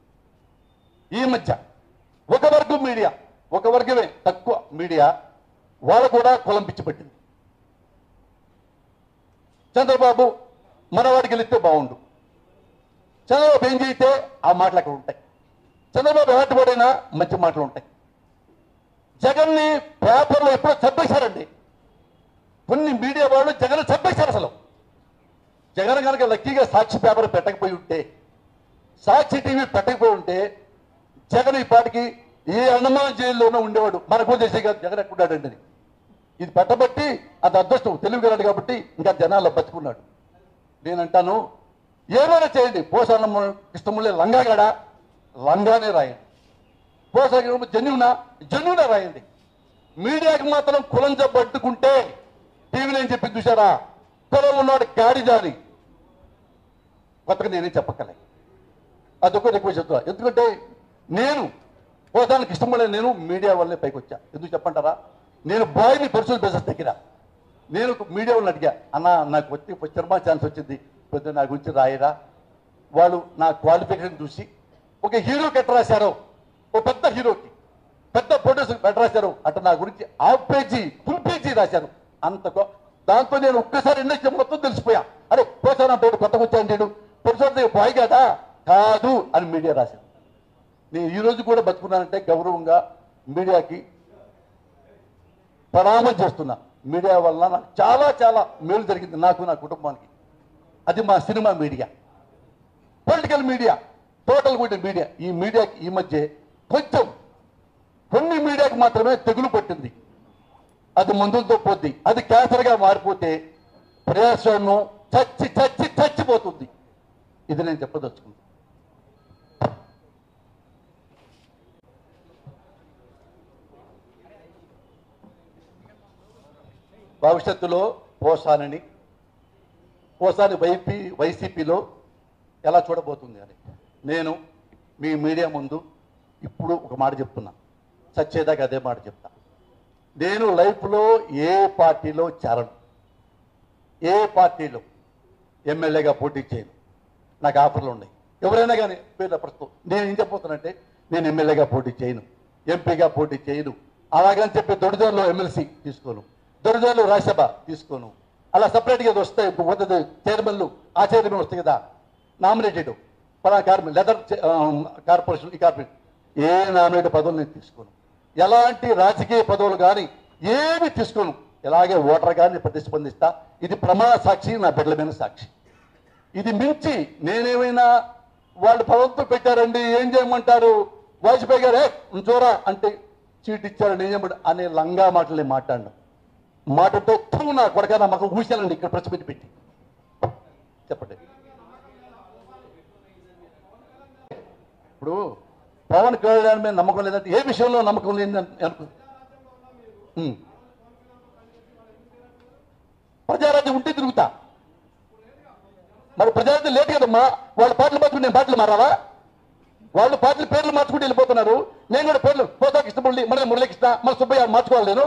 ఈ మధ్య ఒక వర్గం మీడియా, ఒక వర్గమే తక్కువ మీడియా, వాళ్ళు కూడా కులం పిచ్చి పట్టింది. చంద్రబాబు మనవాడికి వెళితే బాగుండు, చంద్రబాబు ఏం చేయితే ఆ మాటలు అక్కడ ఉంటాయి. చంద్రబాబు ఎలాంటి వాడైనా మంచి మాటలు ఉంటాయి. జగన్ని పేపర్లో ఎప్పుడో చంపేశారండి. కొన్ని మీడియా వాళ్ళు జగన్ చంపేశారు. అసలు జగన్ కనుక లక్కీగా సాక్షి పేపర్ పెట్టకపోయి ఉంటే, సాక్షి టీవీ పెట్టకపోయి ఉంటే, జగన్ ఈ పాటికి ఏ అన్నమాన్ జైల్లోనూ ఉండేవాడు. మనకు చేసే కాదు జగన్ ఎక్కున్నాడండి. ఇది పెట్టబట్టి అది అదృష్టం, తెలివిగలడు కాబట్టి ఇంకా జనాల్లో బతుకున్నాడు. నేనంటాను, ఏమైనా చేయండి. పోసానమ్మ కృష్ణములే లంగాగాడా, లంగానే రాయండి. పోసా జన్యునా, జన్యునా రాయండి. మీడియాకి మాత్రం కులం జబ్బట్టుకుంటే టీవీలో ఏం చెప్పింది చూసారా? కులం ఉన్నాడు గాడిదాని. కొత్తగా నేనేం చెప్పక్కలే, అదొక ఎక్కువ చెప్తా. ఎందుకంటే నేను పోసానికి ఇష్టపడే నేను మీడియా వల్లే పైకి వచ్చా. ఎందుకు చెప్పంటారా? నేను బాయ్ని పర్సనల్ బిజినెస్ దగ్గర నేను మీడియా వాళ్ళని అడిగా, అన్న నాకు వచ్చి సినిమా ఛాన్స్ వచ్చింది, కొద్దిగా నా గురించి రాయరా. వాళ్ళు నా క్వాలిఫికేషన్ చూసి ఒక హీరోకి ఎట్లా రాశారో, ఒక పెద్ద హీరోకి పెద్ద ప్రొడ్యూసర్ ఎట్లా రాశారు అట్లా నా గురించి హాఫ్ పేజీ ఫుల్ పేజీ రాశారు. అంత దాంతో నేను ఒక్కసారి ఇండస్ట్రీ మొత్తం తెలిసిపోయా. అరే పోసాన పేరు కొత్తగా వచ్చాను, ప్రొడ్యూసర్ బాయ్ కదా కాదు అని మీడియా రాశారు. నేను ఈ రోజు కూడా బతుకున్నానంటే గౌరవంగా మీడియాకి ప్రణామం చేస్తున్నా. మీడియా వల్ల నాకు చాలా చాలా మేలు జరిగింది, నాకు నా కుటుంబానికి. అది మా cinema media, political media, total కూడా మీడియా. ఈ మీడియాకి ఈ మధ్య కొంచెం కొన్ని మీడియాకి మాత్రమే తెగులు పట్టింది. అది మందులతో పోద్ది. అది క్యాన్సర్గా మారిపోతే ప్రజాస్వామ్యం చచ్చి చచ్చి చచ్చిపోతుంది. ఇది నేను చెప్పదలుచుకున్నాను. భవిష్యత్తులో పోసానని పోసాని వైపీ వైసీపీలో ఎలా చూడబోతుంది అని నేను మీ మీడియా ముందు ఇప్పుడు ఒక మాట చెప్తున్నా. చచ్చేదాకా అదే మాట చెప్తా. నేను లైఫ్లో ఏ పార్టీలో చేరను. ఏ పార్టీలో ఎమ్మెల్యేగా పోటీ చేయను. నాకు ఆఫర్లు ఉన్నాయి. ఎవరైనా కానీ పేర్ల ప్రస్తుతం నేను ఏం చెప్పబోతున్నానంటే నేను ఎమ్మెల్యేగా పోటీ చేయను, ఎంపీగా పోటీ చేయను. అలాగని చెప్పి దొడిదోరులో ఎమ్మెల్సీ తీసుకోను, దొడిదోరులో రాజ్యసభ తీసుకోను. అలా సపరేట్గా ఏదో వస్తాయి. పోతుంది చైర్మన్లు, ఆ చైర్మన్ వస్తాయి కదా నామినేటెడ్ పలా కార్పొరేషన్ లెదర్ కార్పొరేషన్, ఈ కార్పొరేషన్ ఏ నామినేటెడ్ పదవులు నేను తీసుకోను. ఎలాంటి రాజకీయ పదవులు కానీ ఏమి తీసుకోను. ఇలాగే ఓటర్ కానీ ప్రతిస్పందిస్తా. ఇది ప్రమాణ సాక్షి, నా బిడ్డల మీద సాక్షి. ఇది మించి నేనేమైనా వాళ్ళు పదవులతో పెట్టారండి ఏం చేయమంటారు, వాజ్పేయి గారు చూరా అంటే చీట్ ఇచ్చారండి ఏం చేయమంటారు అనే లంగా మాటలే మాట్లాడినా మాటతో తూ నా కొడక నా మాకు ఊసాలండి ఇక్కడ ప్రశ్న పెట్టి పెట్టి చెప్పండి. ఇప్పుడు పవన్ కళ్యాణ్ మీద నమ్మకం లేదంటే ఏ విషయంలో నమ్మకం లేదని అనుకో. ప్రజారాజ్యం ఉంటే తిరుగుతా. మరి ప్రజారాజ్యం లేదు కదమ్మా. వాళ్ళ పాటలు మార్చుకుంటే నేను పాటలు మారాలా? వాళ్ళు పాటలు పేర్లు మార్చుకుంటూ వెళ్ళిపోతున్నారు. నేను కూడా పేర్లు పోతా కృష్ణమురళి మన మురళీకృష్ణ మన సుబ్బయ్య మార్చుకోవాలి. నేను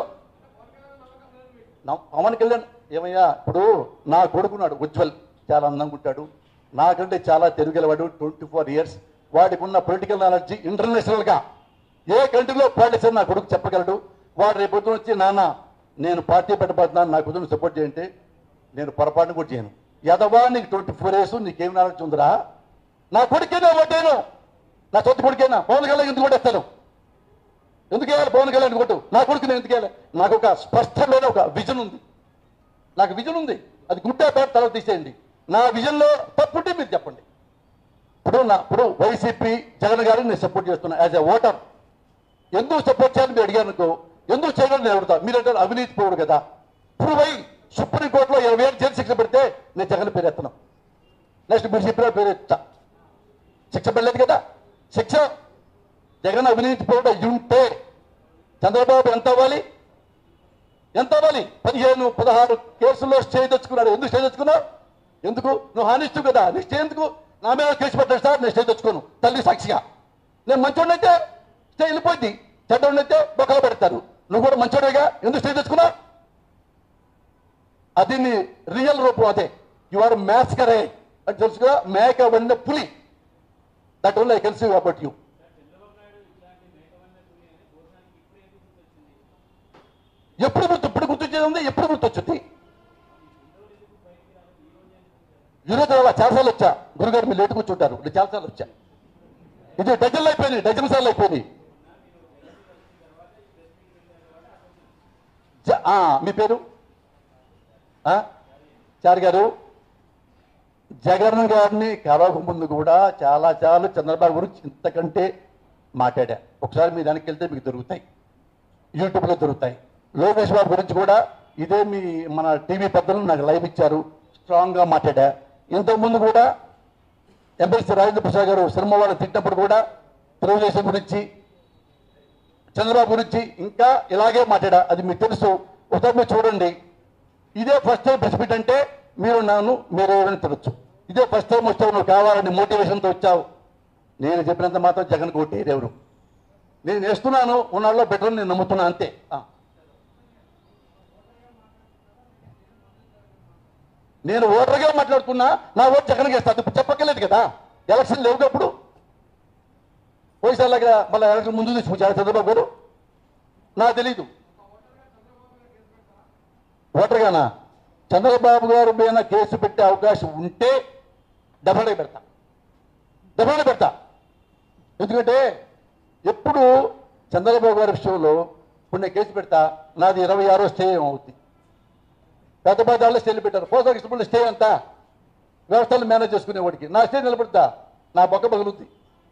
పవన్ కళ్యాణ్ ఏమయ్యా ఇప్పుడు నా కొడుకున్నాడు ఉజ్వల్, చాలా అందంగా ఉంటాడు, నాకంటే చాలా తెలుగులవాడు, ట్వంటీ ఫోర్ ఇయర్స్ వాడికి ఉన్న పొలిటికల్ నాలెడ్జి ఇంటర్నేషనల్గా ఏ కంట్రీలో పాలిటిక్స్ నా కొడుకు చెప్పగలడు. వాడు రేపు పొద్దున వచ్చి నాన్న నేను పార్టీ పెట్టబడుతున్నాను నా కొడుకుని సపోర్ట్ చేయంటే నేను పొరపాటును కూడా చేయను. ఎదవా నీకు ట్వంటీ ఫోర్ ఇయర్స్ నీకేం నాలెడ్జ్ ఉందిరా? నా కొడుకేనా ఓటేను, నా సొంత కొడుకేనా? పవన్ కళ్యాణ్ ఎందుకు కొట్టేస్తాను? ఎందుకు వేయాలి పవన్ కళ్యాణ్ కొట్టు? నా కొడుకు నేను ఎందుకు వేయాలి? నాకు ఒక స్పష్టమైన ఒక విజన్ ఉంది. నాకు విజన్ ఉంది. అది గుడ్డా పేరు తర్వాత తీసేయండి. నా విజన్లో తప్పుంటే మీరు చెప్పండి. ఇప్పుడు నా ఇప్పుడు వైసీపీ జగన్ గారిని నేను సపోర్ట్ చేస్తున్నా యాజ్ ఎ ఓటర్. ఎందుకు సపోర్ట్ చేయాలని మీరు అడిగాను అనుకో, ఎందుకు చేయాలని నేను అడుగుతా. మీరు అంటే అవినీతి పోడు కదా. ఇప్పుడు పోయి సుప్రీంకోర్టులో ఇరవై ఏళ్ళు జైలు శిక్ష పెడితే నేను జగన్ పేరు ఎత్తను. నెక్స్ట్ మీరు చెప్పిన పేరు ఎత్తా. శిక్ష పడలేదు కదా. శిక్ష జగన్ అవినీతి పోడు ఉంటే చంద్రబాబు ఎంత అవ్వాలి? ఎంత అవ్వాలి? పదిహేను పదహారు కేసుల్లో స్టే తెచ్చుకున్నాడు. ఎందుకు స్టే తెచ్చుకున్నావు? ఎందుకు? నువ్వు హానిస్తూ కదా. నీ స్టే ఎందుకు? నా మీద కేసు పెట్టాడు సార్, నేను స్టే తెచ్చుకోను తల్లి సాక్షిగా. నేను మంచోడినైతే స్టే వెళ్ళిపోయింది, చెడ్డోడినైతే బొక్కలు పెడతారు. నువ్వు కూడా మంచోడేగా, ఎందుకు స్టే తెచ్చుకున్నావు? అది నీ రియల్ రూపం. అదే యు ఆర్ మ్యాస్కరే అని తెలుసుగా. మేక వెన్న పులి. That only I can see about you. ఎప్పుడు గుర్తు ఇప్పుడు గుర్తొచ్చేది ఉంది. ఎప్పుడు గుర్తొచ్చుద్ది? ఈరోజు అలా చాలాసార్లు వచ్చా. గురుగారు మీరు లేటు కూర్చుంటారు. నేను చాలాసార్లు వచ్చా. ఇది డజన్లు అయిపోయినాయి, డజన్ సార్లు అయిపోయినాయి. మీ పేరు చార్ గారు. జగన్ గారిని కలవక ముందు కూడా చాలా చాలా చంద్రబాబు గురించి ఇంతకంటే మాట్లాడా. ఒకసారి మీ దానికి వెళ్తే మీకు దొరుకుతాయి, యూట్యూబ్లో దొరుకుతాయి. లోకేష్ బాబు గురించి కూడా ఇదే మీ మన టీవీ పెద్దలు నాకు లైవ్ ఇచ్చారు, స్ట్రాంగ్గా మాట్లాడా. ఇంతకుముందు కూడా ఎమ్మెల్సీ రాజేంద్ర ప్రసాద్ గారు సినిమా వాళ్ళు తిట్టినప్పుడు కూడా తెలుగుదేశం గురించి చంద్రబాబు గురించి ఇంకా ఇలాగే మాట్లాడా. అది మీకు తెలుసు. ఒకసారి మీరు చూడండి. ఇదే ఫస్ట్ టైం ప్రెసిడెంట్ అంటే మీరు నన్ను మీరు ఏమైనా తినొచ్చు. ఇదే ఫస్ట్ టైం వచ్చావు, నువ్వు కావాలని మోటివేషన్తో వచ్చావు. నేను చెప్పినంత మాత్రం జగన్ కొట్టేరు ఎవరు. నేను వేస్తున్నాను ఉన్నాళ్ళలో బెటర్ నేను నమ్ముతున్నా అంతే. నేను ఓటర్గా మాట్లాడుతున్నా, నా ఓటు జగన్కి వేస్తాను. ఇప్పుడు చెప్పక్కర్లేదు కదా, ఎలక్షన్ లేవు అప్పుడు. పోయిసార్లాగా మళ్ళీ ఎలక్షన్ ముందు తీసుకొచ్చారు చంద్రబాబు గారు. నాకు తెలీదు. ఓటర్గానా చంద్రబాబు గారు మీద కేసు పెట్టే అవకాశం ఉంటే డెఫినెట్గా పెడతా, డెఫినెట్గా పెడతా. ఎందుకంటే ఎప్పుడు చంద్రబాబు గారి విషయంలో ఇప్పుడు నేను కేసు పెడతా, నాది ఇరవై ఆరో స్టే అవుతుంది. పెద్ద పెద్ద స్టేలు పెట్టారు. పోసా కృష్ణపల్లి స్టే అంతా వ్యవస్థలు మేనేజ్ చేసుకునేవాడికి నా స్టే నిలబెడతా, నా బొక్క పగులుద్ది.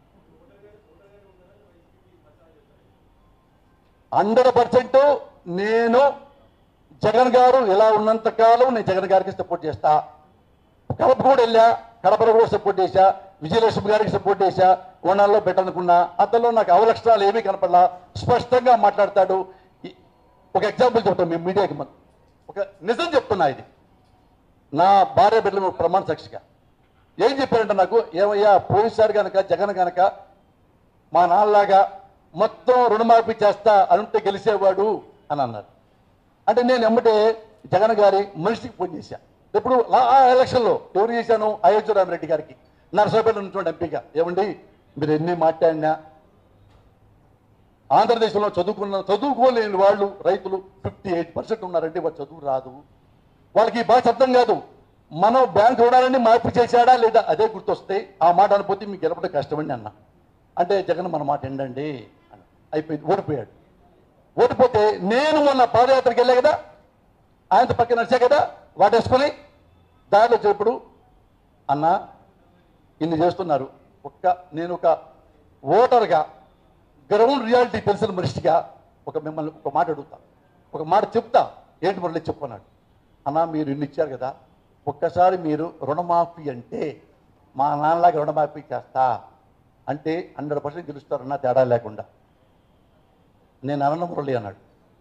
హండ్రెడ్ పర్సెంట్ నేను జగన్ గారు ఇలా ఉన్నంత కాలం నేను జగన్ గారికి సపోర్ట్ చేస్తా. కడప కూడా వెళ్ళా, కడపలో కూడా సపోర్ట్ చేశా, విజయలక్ష్మి గారికి సపోర్ట్ చేశా. ఓనాల్లో పెట్టనుకున్నా. అతనిలో నాకు అవలక్షణాలు ఏమీ కనపడలా, స్పష్టంగా మాట్లాడతాడు. ఒక ఎగ్జాంపుల్ చెప్తాను మేము మీడియాకి. మనం ఒక నిజం చెప్తున్నా, ఇది నా భార్య బిడ్డలు ప్రమాణ సాక్షిగా. ఏం చెప్పారంటే నాకు, ఏమయ్యా పోయినసారి కనుక జగన్ కనుక మా నాన్నలాగా మొత్తం రుణమాఫీ చేస్తా అనుంటే గెలిచేవాడు అని అన్నారు. అంటే నేను ఎమ్మటే జగన్ గారి మనిషికి ఫోన్ చేశా. ఇప్పుడు ఆ ఎలక్షన్లో ఎవరు చేశాను? అయోధ్య రామిరెడ్డి గారికి, నరసరావుపేట నుంచి ఎంపీగా. ఏమండి మీరు ఎన్ని మాట్లాడినా ఆంధ్రదేశంలో చదువుకున్న చదువుకోలేని వాళ్ళు రైతులు ఫిఫ్టీ ఎయిట్ పర్సెంట్ ఉన్నారంటే వాళ్ళు చదువు రాదు, వాళ్ళకి ఈ భాష అర్థం కాదు. మనం బ్యాంక్ రుణాలన్నీ మార్పు చేశాడా లేదా అదే గుర్తొస్తే ఆ మాట అనిపోతే మీకు గెలపడం కష్టమండి అన్న. అంటే జగన్ మన మాట ఏంటండి అని అయిపోయింది, ఓడిపోయాడు. ఓడిపోతే నేను మొన్న పాదయాత్రకి వెళ్ళా కదా, ఆయనతో పక్కన నడిచా కదా, వాటేసుకొని దారిలో చెప్పుడు అన్న ఇన్ని చేస్తున్నారు. ఒక్క నేను ఒక ఓటర్గా గ్రౌండ్ రియాలిటీ తెలిసిన మనిషిగా ఒక మిమ్మల్ని ఒక మాట అడుగుతా, ఒక మాట చెప్తా. ఏంటి మురళి చెప్పన్నాడు. అన్న మీరు ఇన్ని ఇచ్చారు కదా, ఒక్కసారి మీరు రుణమాఫీ అంటే మా నాన్నలాగా రుణమాఫీ చేస్తా అంటే హండ్రెడ్ పర్సెంట్ గెలుస్తారన్న తేడా లేకుండా. నేను అనన్న మురళి అన్నాడు.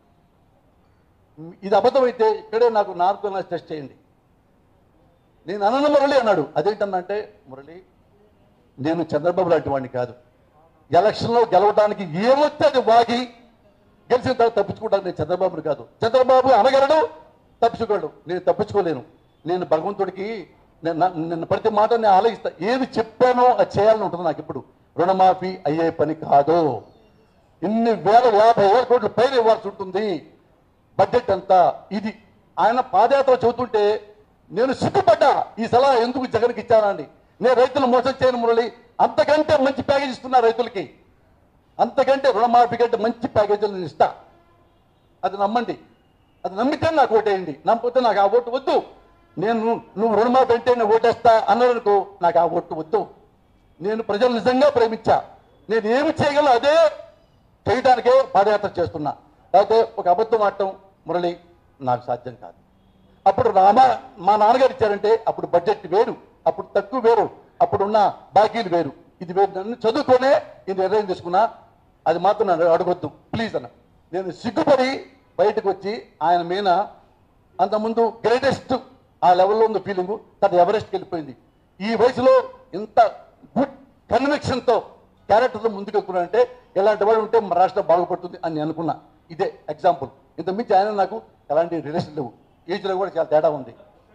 ఇది అబద్ధమైతే ఇక్కడే నాకు నార్త్ టెస్ట్ చేయండి. నేను అనన్న మురళి అన్నాడు. అదేంటన్నంటే మురళి నేను చంద్రబాబు లాంటి వాడిని కాదు, ఎలక్షన్లో గెలవడానికి ఏమొస్తే అది వాగి గెలిచిన తర్వాత తప్పించుకోవడానికి నేను చంద్రబాబుని కాదు. చంద్రబాబు అనగలడు, తప్పించుకోడు, నేను తప్పించుకోలేను. నేను భగవంతుడికి నేను ప్రతి మాట నేను ఆలోచిస్తా. ఏది చెప్పానో అది చేయాలని ఉంటుంది నాకు. ఇప్పుడు రుణమాఫీ అయ్యే పని కాదు, ఇన్ని వేల యాభై వేల కోట్ల పైన ఇవ్వాల్సి ఉంటుంది బడ్జెట్ అంతా. ఇది ఆయన పాదయాత్ర చెబుతుంటే నేను సిగ్గుపడ్డా, ఈ సలహా ఎందుకు జగన్కి ఇచ్చానండి. నేను రైతులు మోసం చేయను మురళి, అంతకంటే మంచి ప్యాకేజ్ ఇస్తున్నా రైతులకి, అంతకంటే రుణమాఫీ కంటే మంచి ప్యాకేజీలు నేను ఇస్తా. అది నమ్మండి, అది నమ్మితే నాకు ఓటేయండి, నమ్మకపోతే నాకు ఆ ఓటు వద్దు. నేను నువ్వు రుణమాఫీ అంటే నేను ఓటేస్తా అన్నారనుకో, నాకు ఆ ఓటు వద్దు. నేను ప్రజలు నిజంగా ప్రేమించా, నేను ఏమి చేయగలను అదే చేయడానికే పాదయాత్ర చేస్తున్నా. అయితే ఒక అబద్ధం ఆడటం మురళి నాకు సాధ్యం కాదు. అప్పుడు రామ మా నాన్నగారు ఇచ్చారంటే అప్పుడు బడ్జెట్ వేరు, అప్పుడు తక్కువ వేరు, అప్పుడున్న బాకీలు వేరు, ఇది వేరు. నన్ను చదువుకొనే ఇది నిర్ణయం తీసుకున్నా, అది మాత్రం నన్ను అడగొద్దు ప్లీజ్ అన్న. నేను సిగ్గుపడి బయటకు వచ్చి ఆయన మీద అంతకుముందు గ్రేటెస్ట్ ఆ లెవెల్లో ఉన్న ఫీలింగు తన ఎవరెస్ట్కి వెళ్ళిపోయింది. ఈ వయసులో ఇంత గుడ్ కన్విక్షన్తో క్యారెక్టర్తో ముందుకు వెళ్తున్నానంటే ఎలాంటి వాడు ఉంటే మన రాష్ట్రం బాగుపడుతుంది అని అనుకున్నా. ఇదే ఎగ్జాంపుల్. ఇంత మించి ఆయన నాకు ఎలాంటి రిలేషన్ లేవు, ఏజ్లో కూడా చాలా తేడా ఉంది.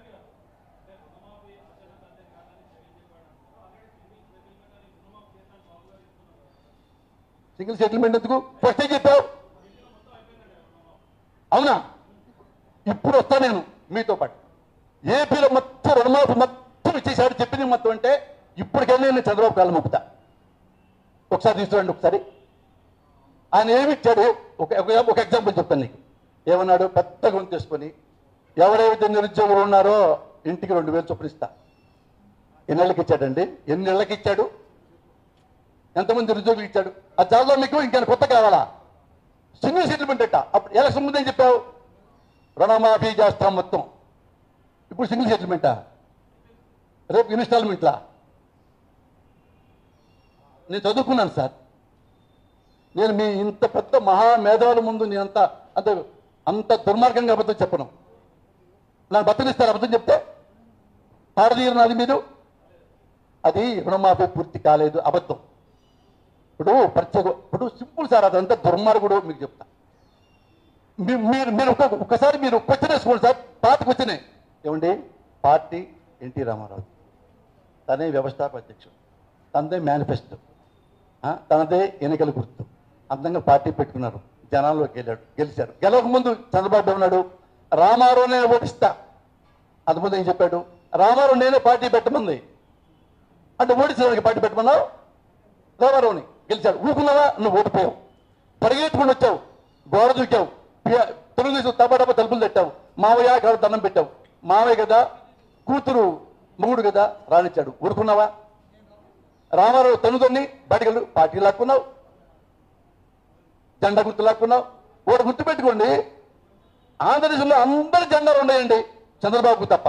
సింగిల్ సెటిల్మెంట్ ఎందుకు ఫస్టే చెప్పావు? అవునా? ఇప్పుడు వస్తా నేను మీతో పాటు. ఏపీలో మొత్తం రుణమాఫీ మొత్తం ఇచ్చేసాడు చెప్పింది మొత్తం అంటే ఇప్పటికైనా నేను చంద్రబాబు కాలం మొక్కుతా. ఒకసారి తీసుకురండి ఒకసారి. ఆయన ఏమి ఇచ్చాడు ఒక ఒక ఎగ్జాంపుల్ చెప్తాను నీకు. ఏమన్నాడు? పెద్ద గొంతు చేసుకొని ఎవరైతే నిరుద్యోగులు ఉన్నారో ఇంటికి రెండు వేలు చొప్పున ఇస్తా. ఎన్నేళ్ళకి ఇచ్చాడండి? ఎన్నేళ్ళకి ఇచ్చాడు? ఎంతమంది నిరుద్యోగులు ఇచ్చాడు? ఆ జాబ్లో మీకు ఇంకా కొత్త కావాలా? సింగిల్ సెటిల్మెంట్ అట్ట. అప్పుడు ఎలక్షన్ ముందు ఏం చెప్పావు? రుణమాఫీ చేస్తాం మొత్తం. ఇప్పుడు సింగిల్ సెటిల్మెంటా? రేపు ఇన్స్టాల్మెంట్లా? నేను చదువుకున్నాను సార్. నేను మీ ఇంత పెద్ద మహామేధావుల ముందు నేను అంత అంత అంత దుర్మార్గంగా అబద్ధం చెప్పను. నాకు బతనిస్తారు అబద్ధం చెప్తే పాడదీయనాది మీరు. అది రుణమాఫీ పూర్తి కాలేదు, అబద్ధం. ఇప్పుడు ప్రత్యేక ఇప్పుడు సింపుల్ సార్, అదంతా దుర్మార్గుడు మీకు చెప్తా. మీరు మీరు ఒక ఒక్కసారి మీరు క్వశ్చన్ వేసుకోండి సార్, పాత క్వశ్చనే. ఏమండి పార్టీ ఎన్టీ రామారావు, తనే వ్యవస్థాపక అధ్యక్షుడు, తనదే మేనిఫెస్టో, తనదే ఎన్నికల గుర్తు, అందంగా పార్టీ పెట్టుకున్నారు, జనాల్లోకి వెళ్ళాడు, గెలిచారు. గెలవక ముందు చంద్రబాబు ఉన్నాడు, రామారావు నేను ఓటిస్తా. అంతకుముందు ఏం చెప్పాడు? రామారావు నేనే పార్టీ పెట్టమంది అంటే ఓడించడానికి పార్టీ పెట్టమన్నావు. రామారావుని గెలిచాడు, ఊరుకున్నావా? నువ్వు ఓడిపోయావు, పరిగెత్తుకుని వచ్చావు, గోడ దూకావు, తెలుగుదేశం తప్పటప్ప తలుపులు తట్టావు, మావయ్య కాదు దండం పెట్టావు. మావయ్య కదా, కూతురు మూడు కదా రానిచ్చాడు, ఊరుకున్నావా? రామారావు తనుదన్ని బయటకెళ్ళు పార్టీ లాక్కున్నావు, జెండా గుర్తు లాక్కున్నావు. ఒకటి గుర్తు పెట్టుకోండి, ఆంధ్రదేశంలో అందరి జెండాలు ఉన్నాయండి, చంద్రబాబుకు తప్ప.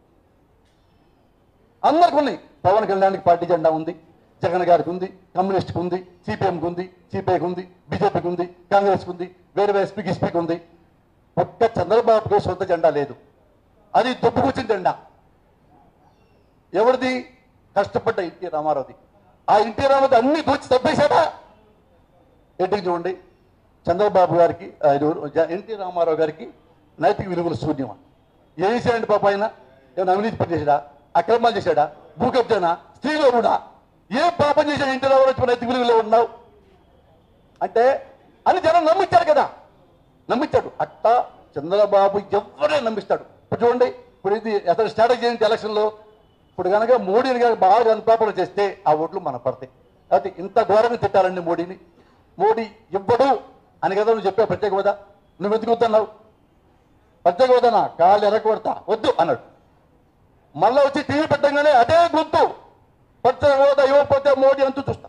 అందరికి ఉన్నాయి. పవన్ కళ్యాణ్కి పార్టీ జెండా ఉంది, జగన్ గారికి ఉంది, కమ్యూనిస్ట్కి ఉంది, సిపిఎంకి ఉంది, సిపిఐకి ఉంది, బీజేపీకి ఉంది, కాంగ్రెస్కి ఉంది, వేరే వేరే స్పీక్ స్పీక్ ఉంది. ఒక్క చంద్రబాబుకి సొంత జెండా లేదు, అది దొప్పుకొచ్చిన జెండా. ఎవరిది? కష్టపడ్డ ఎన్టీ రామారావుది. ఆ ఎన్టీ రామారావు అన్ని దోచి తప్పేశాడా? ఎన్టీ చూడండి, చంద్రబాబు గారికి ఎన్టీ రామారావు గారికి నైతిక విలువలు శూన్యమా? ఏం చేశాడండి పాప ఆయన? ఏమైనా అవినీతి పని చేశాడా, అక్రమాలు చేశాడా, భూకబ్జానా, స్త్రీలో కూడా ఏ పాపం చేశాడు ఇంటి రావచ్చు రైతు విలువలో ఉన్నావు అంటే అని జనం నమ్మించారు కదా, నమ్మించాడు. అట్టా చంద్రబాబు ఎవరే నమ్మిస్తాడు. ఇప్పుడు చూడండి, ఇప్పుడు ఇది అసలు స్ట్రాటజీ ఏంటి ఎలక్షన్లో, ఇప్పుడు కనుక మోడీని కనుక బాగా అనుపాపన చేస్తే ఆ ఓట్లు మన పడతాయి. అయితే ఇంత ఘోరంగా తిట్టాలండి మోడీని. మోడీ ఇవ్వడు అని కదా నువ్వు చెప్పావు ప్రత్యేక హోదా, నువ్వు ఎందుకు వద్దన్నావు? ప్రత్యేక హోదానా కాళ్ళు ఎరగొడతా వద్దు అన్నాడు. మళ్ళా వచ్చి టీవీ పెట్టగానే అదే గుర్తు, ప్రత్యేక హోదా ఇవ్వకపోతే మోడీ అంటూ చూస్తా.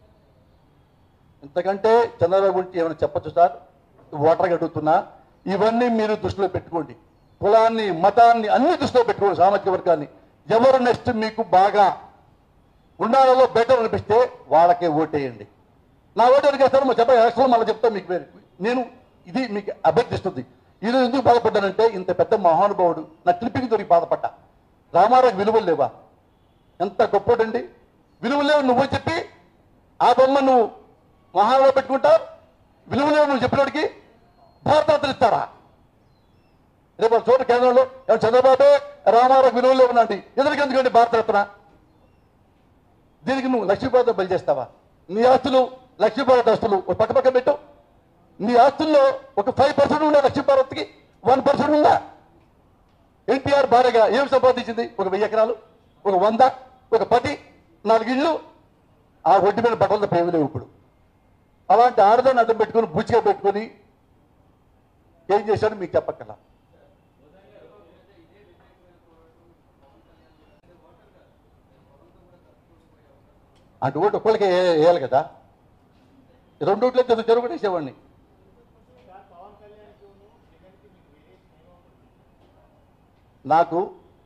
ఇంతకంటే చంద్రబాబు గురించి ఏమైనా చెప్పచ్చు సార్? ఓటర్గా అడుగుతున్నా, ఇవన్నీ మీరు దృష్టిలో పెట్టుకోండి. కులాన్ని, మతాన్ని అన్ని దృష్టిలో పెట్టుకోండి, సామాజిక వర్గాన్ని. ఎవరు నెక్స్ట్ మీకు బాగా ఉండాలలో బెటర్ అనిపిస్తే వాళ్ళకే ఓటేయండి. నా ఓటు అడిగేస్తారు మా చెప్ప ఎలక్షన్లో మళ్ళీ చెప్తాను మీకు. వేరు నేను ఇది మీకు అభ్యర్థిస్తుంది. ఈరోజు ఎందుకు బాధపడ్డానంటే, ఇంత పెద్ద మహానుభావుడు నా క్లిప్పింగ్ దొరికి బాధపడ్డా. రామారావు విలువలు లేవా? ఎంత గొప్పడండి, విలువలు లేవు నువ్వు చెప్పి ఆ బొమ్మ నువ్వు మహానుభావు పెట్టుకుంటావు. విలువలు లేవు నువ్వు చెప్పినోడికి భారతరత్న ఇస్తారా? రేపు చోటు కేంద్రంలో చంద్రబాబే రామారావు విలువలు లేవునండి, ఎదురుకి ఎందుకండి భారతరత్న? దీనికి నువ్వు లక్ష్మీపార్వతి బలి చేస్తావా? నీ ఆస్తులు లక్ష్మీపార్వతి ఆస్తులు ఒక పక్క పక్క పెట్టు. నీ ఆస్తుల్లో ఒక ఫైవ్ పర్సెంట్ ఉందా లక్ష్మీపార్వతికి? వన్ పర్సెంట్ ఉందా? ఎన్టీఆర్ భార్యగా ఏం సంపాదించింది? ఒక వెయ్యి ఎకరాలు, ఒక వంద, ఒక పది, నాలుగు ఇళ్ళు. ఆ ఒడ్డు మీద బట్టలతో ప్రేమ లేవు ఇప్పుడు. అలాంటి ఆడదాన్ని అడ్డం పెట్టుకుని బుచ్చిగా పెట్టుకొని ఏం చేశాడు మీకు చెప్పక్కల. అంటే ఓటు ఒక్కళ్ళకి వేయాలి కదా, రెండు ఓట్లే చెరువు కూడా వేసేవాడిని. నాకు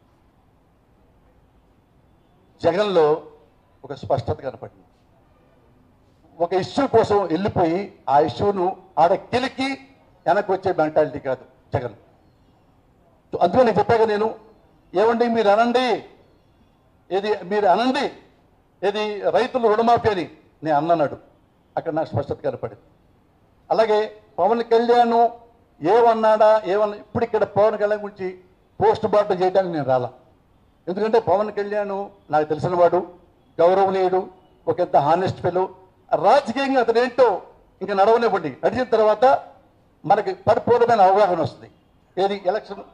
జగన్లో ఒక స్పష్టత కనపడింది. ఒక ఇష్యూ కోసం వెళ్ళిపోయి ఆ ఇష్యూను ఆడ కిలికి వెనక్కి వచ్చే మెంటాలిటీ కాదు జగన్. అందుకే నేను చెప్పాక నేను ఏమండి మీరు అనండి, ఏది మీరు అనండి, ఏది రైతులు రుణమాఫీ అని నేను అన్నన్నాడు. అక్కడ నాకు స్పష్టత కనపడింది. అలాగే పవన్ కళ్యాణ్ ఏమన్నాడా ఏమన్నా, ఇప్పుడు ఇక్కడ పవన్ కళ్యాణ్ గురించి పోస్ట్ మార్టం చేయడానికి నేను రాలా. ఎందుకంటే పవన్ కళ్యాణ్ నాకు తెలిసిన వాడు, గౌరవనీయుడు, ఒక ఎంత హానెస్ట్ ఫెలో. రాజకీయంగా అతను ఏంటో ఇంకా నడవనివ్వండి, నడిచిన తర్వాత మనకి పరిపూర్ణమైన అవగాహన వస్తుంది. ఏది ఎలక్షన్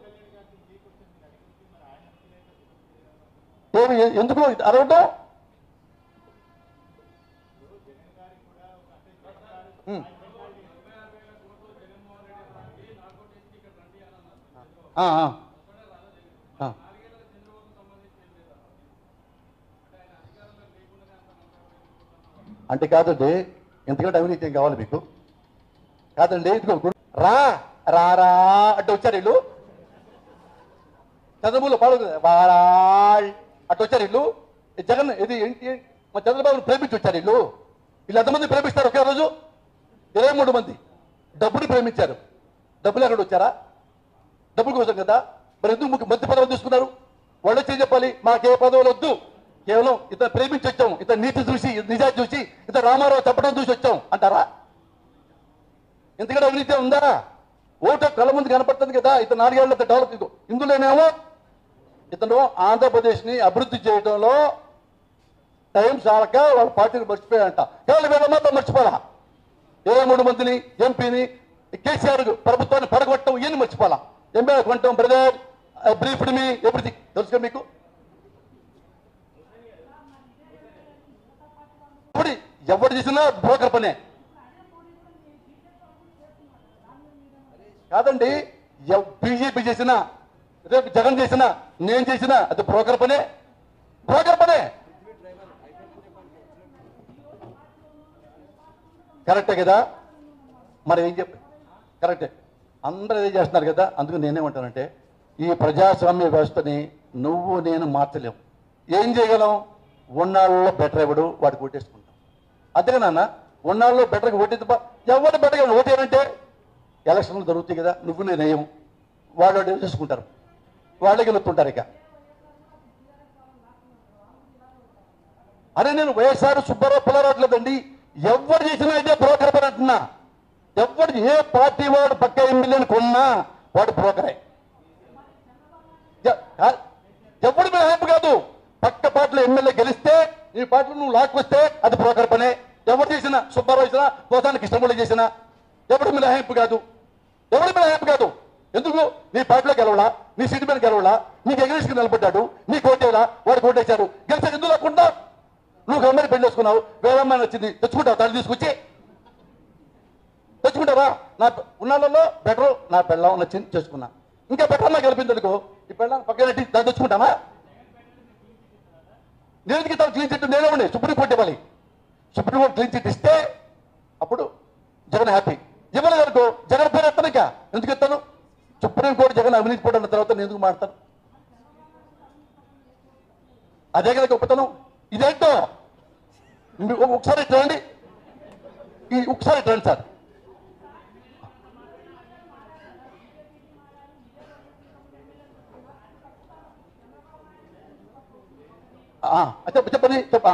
ఏమి ఎందుకు అరవటం? అంటే కాదండి, ఎంతకంటే అవినీతి ఏం కావాలి మీకు? కాదండి, ఇదిగో రా రా రా అంటే వచ్చారు వీళ్ళు. చంద్రబాబులో పాడు వారా అటు వచ్చారు వీళ్ళు. జగన్ ఇది ఏంటి మా చంద్రబాబును ప్రేమించి వచ్చారు వీళ్ళు. వీళ్ళు ఎంతమంది ప్రేమిస్తారు ఒకే రోజు? ఇరవై మూడు మంది డబ్బుని ప్రేమించారు. డబ్బులు ఎక్కడ వచ్చారా? డబ్బుల కోసం కదా. మరి ఎందుకు మంత్రి పదవులు తీసుకున్నారు? వాళ్ళు వచ్చి చెప్పాలి, మాకే పదవులు వద్దు, కేవలం ఇతను ప్రేమించి వచ్చాం, ఇతను నీతి చూసి నిజాన్ని చూసి ఇతను రామారావు చెప్పడం చూసి వచ్చాం అంటారా? ఎందుకంటే అవినీతి ఉందా? ఓటు కళ్ళ ముందు కనపడుతుంది కదా. ఇతను నాలుగేళ్ల డెవలప్. ఇందులోనేమో ఇతను ఆంధ్రప్రదేశ్ని అభివృద్ధి చేయడంలో టైం చాలక వాళ్ళ పార్టీని మర్చిపోయారంట. కేవలం వీళ్ళ మాత్రం మర్చిపోరా. ఇరవై మూడు మందిని ఎంపీని కేసీఆర్ ప్రభుత్వాన్ని పడగొట్టడం ఇవన్నీ మర్చిపోలా. ఎంపీ కొంటాం బ్రదర్ బ్రీఫ్డ్ మీ ఎవ్రీథింగ్ తెలుసుగా మీకు. ఇప్పుడు ఎవరు చేసినా బ్రోకర్ పనే కాదండి. బీజేపీ చేసినా, రేపు జగన్ చేసినా, నేను చేసినా అది బ్రోకర్ పనే, బ్రోకర్ పనే. కరెక్టే కదా. మరి ఏం చెప్పి కరెక్టే, అందరూ ఏం చేస్తున్నారు కదా. అందుకు నేనేమంటానంటే, ఈ ప్రజాస్వామ్య వ్యవస్థని నువ్వు నేను మార్చలేము. ఏం చేయగలం? ఉన్నాళ్ళలో బెటర్ ఎవడు వాడికి ఓటేసుకుంటాం. అంతేగా నాన్న, ఉన్నాళ్ళలో బెటర్గా ఓటే తప్ప ఎవరు బెటర్గా ఓటేయాలంటే ఎలక్షన్లు జరుగుతాయి కదా, నువ్వు నేను వేయము, వాళ్ళు వాడు చేసుకుంటారు, వాళ్ళే గెలుపుతుంటారు. ఇక అరే నేను వైఎస్ఆర్ సుబ్బారావు పిల్లరావట్లేదండి, ఎవరు చేసినా ఇదే బ్రోకర్ పని అంటున్నా. ఎవరు ఏ పార్టీ వాడు పక్క ఎమ్మెల్యేని కొన్నా వాడు బ్రోకరే. ఎవడు మినహాయింపు కాదు. పక్క పార్టీలో ఎమ్మెల్యే గెలిస్తే ఈ పార్టీలో నువ్వు లాక్కొస్తే అది బ్రోకర్ పనే. ఎవరు చేసినా, సుబ్బారావు చేసినా, పోతానికి ఇష్టములు చేసినా ఎవడు మినహాయింపు కాదు. ఎవడు మినహాయింపు కాదు. ఎందుకు? నీ పార్టీలో గెలవలా, నీ సీటు మీద గెలవలా, నీకు ఎగ్రెస్కి నిలబడ్డాడు, నీ కోటేలా వాడు కోటేశాడు, గెలిచాడు. ఎందుకు లేకుండా నువ్వు అమ్మాయిని పెళ్లి చేసుకున్నావు, వేరే అమ్మాయిని వచ్చింది, తెచ్చుకుంటావు, తల్లి తీసుకొచ్చి తెచ్చుకుంటావా? నా ఉన్నాళ్ళలో బెటర్ నా పెళ్ళం నచ్చింది చేసుకున్నా, ఇంకా బెటర్ నాకు గెలిపింది అనుకో, ఈ పెళ్ళాన్ని పక్కన దాన్ని తెచ్చుకుంటామా? నేను తను క్లీన్ చిట్ నేనే ఉండి సుప్రీంకోర్టు ఇవ్వాలి. సుప్రీంకోర్టు క్లీన్ చిట్ ఇస్తే అప్పుడు జగన్ హ్యాపీ. ఇవ్వలేదు అనుకో జగన్ పేరు ఎత్తాను. ఇంకా ఎందుకు ఎత్తాను? సుప్రీంకోర్టు జగన్ అవినీతి పోయిన తర్వాత నేను ఎందుకు మాడతాను? అదే కదా గొప్పతనం. ఇదేంటో ఒకసారి రండి, ఈ ఒకసారి రండి సార్. చెప్ప చెప్పండి చెప్ప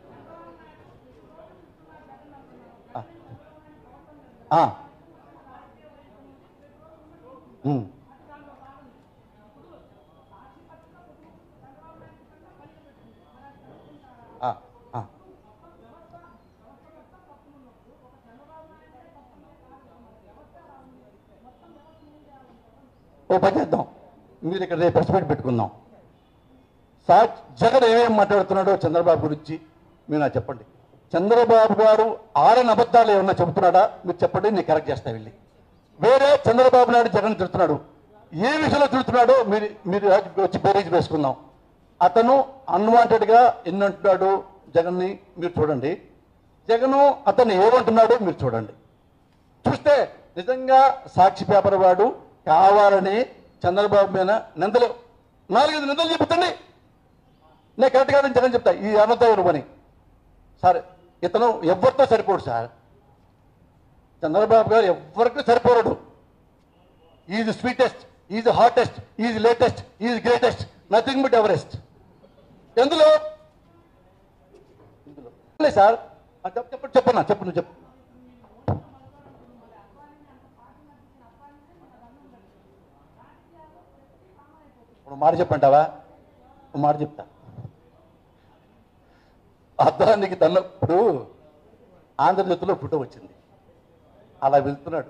ఓ పని చేద్దాం, మీరు ఇక్కడ రేపు ప్రెస్ మీట్ పెట్టుకుందాం. సార్ జగన్ ఏమేమి మాట్లాడుతున్నాడో చంద్రబాబు గురించి మీరు నాకు చెప్పండి. చంద్రబాబు గారు ఆరని అబద్ధాలు ఏమన్నా చెబుతున్నాడా మీరు చెప్పండి, నేను కరెక్ట్ చేస్తా వెళ్ళి. వేరే చంద్రబాబు నాయుడు జగన్ తిడుతున్నాడు, ఏ విషయంలో తిడుతున్నాడో మీరు మీరు వచ్చి బేరీజ్ వేసుకుందాం. అతను అన్వాంటెడ్గా ఎన్ని అంటున్నాడు జగన్ని మీరు చూడండి, జగను అతను ఏమంటున్నాడో మీరు చూడండి. చూస్తే నిజంగా సాక్షి పేపర్ వాడు కావాలని చంద్రబాబు మీద నిందలు నాలుగైదు నిందలు చెబుతండి. నేను కరెక్ట్ కాదని జగన్ చెప్తా, ఈ అనంతరం పని సార్ ఇతను ఎవరితో సరిపోడు సార్. చంద్రబాబు గారు ఎవరికి సరిపోరాడు. Is sweetest, is hottest, is latest, is greatest, nothing but Everest. ఎందులో సార్ చెప్పండి చెప్పన్నా చెప్పు నువ్వు చెప్పు. ఇప్పుడు మాట చెప్పంటావా? మాట చెప్తా. అద్దానికి తన్నప్పుడు ఆంధ్రజ్యోతిలో ఫోటో వచ్చింది, అలా వెళ్తున్నాడు.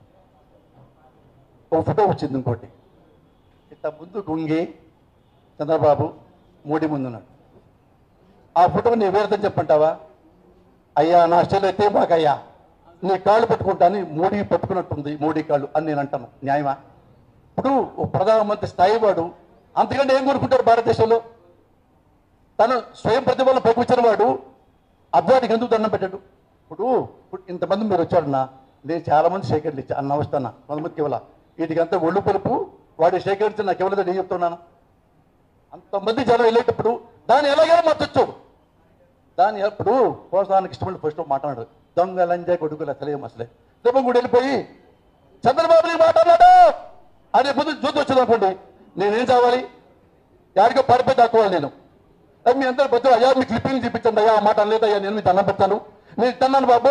ఒక ఫోటో వచ్చింది ఇంకోటి, ఇట్లా ముందు గుంగి చంద్రబాబు మోడీ ముందున్నాడు. ఆ ఫోటో నీ వేరేదని చెప్పంటావా? అయ్యా నా స్టైల్ అయితే మాకు అయ్యా నీ కాళ్ళు పట్టుకుంటాను, మోడీ పట్టుకున్నట్టుంది మోడీ కాళ్ళు అని నేను అంటాను. న్యాయమా? ఇప్పుడు ప్రధానమంత్రి స్థాయి వాడు అంతకంటే ఏం కోరుకుంటాడు భారతదేశంలో? తను స్వయం ప్రతిభను పైకొచ్చిన వాడు అద్వానికి ఎందుకు దండం పెట్టాడు? ఇప్పుడు ఇప్పుడు ఇంతమంది మీరు వచ్చాడన్నా, నేను చాలా మంది సేకరణ ఇచ్చా అన్న వస్తానా, కొంతమందికి ఇవ్వాల, వీటికంతా ఒళ్ళు పలుపు వాడి సేకరించి నాకు ఇవ్వలేదు నేను చెప్తున్నాను. అంతమంది జనం వెళ్ళేటప్పుడు దాన్ని ఎలాగైనా మార్చొచ్చు. దాన్ని ఎప్పుడు ప్రోత్సాహానికి ఇష్టపడి ఫస్ట్ మాట్లాడాడు, దొంగ లంజా కొడుకులు అసలే అసలే దెబ్బ కూడా వెళ్ళిపోయి చంద్రబాబుని మాట్లాడాడు అనే ముందు జ్యోతి వచ్చింది అనుకోండి, నేనేం చావాలి? యాడికో పారిపోయి దాక్కోవాలి నేను. మీ అందరూ పెద్ద అయ్యా మీ క్లిప్పింగ్ చూపించండి అయ్యా, మాట లేదయ్యా, నేను మీ దండం పెడతాను, నేను తిన్నాను బాబు.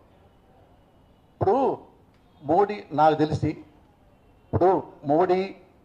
ఇప్పుడు మోడీ నాకు తెలిసి ఇప్పుడు మోడీ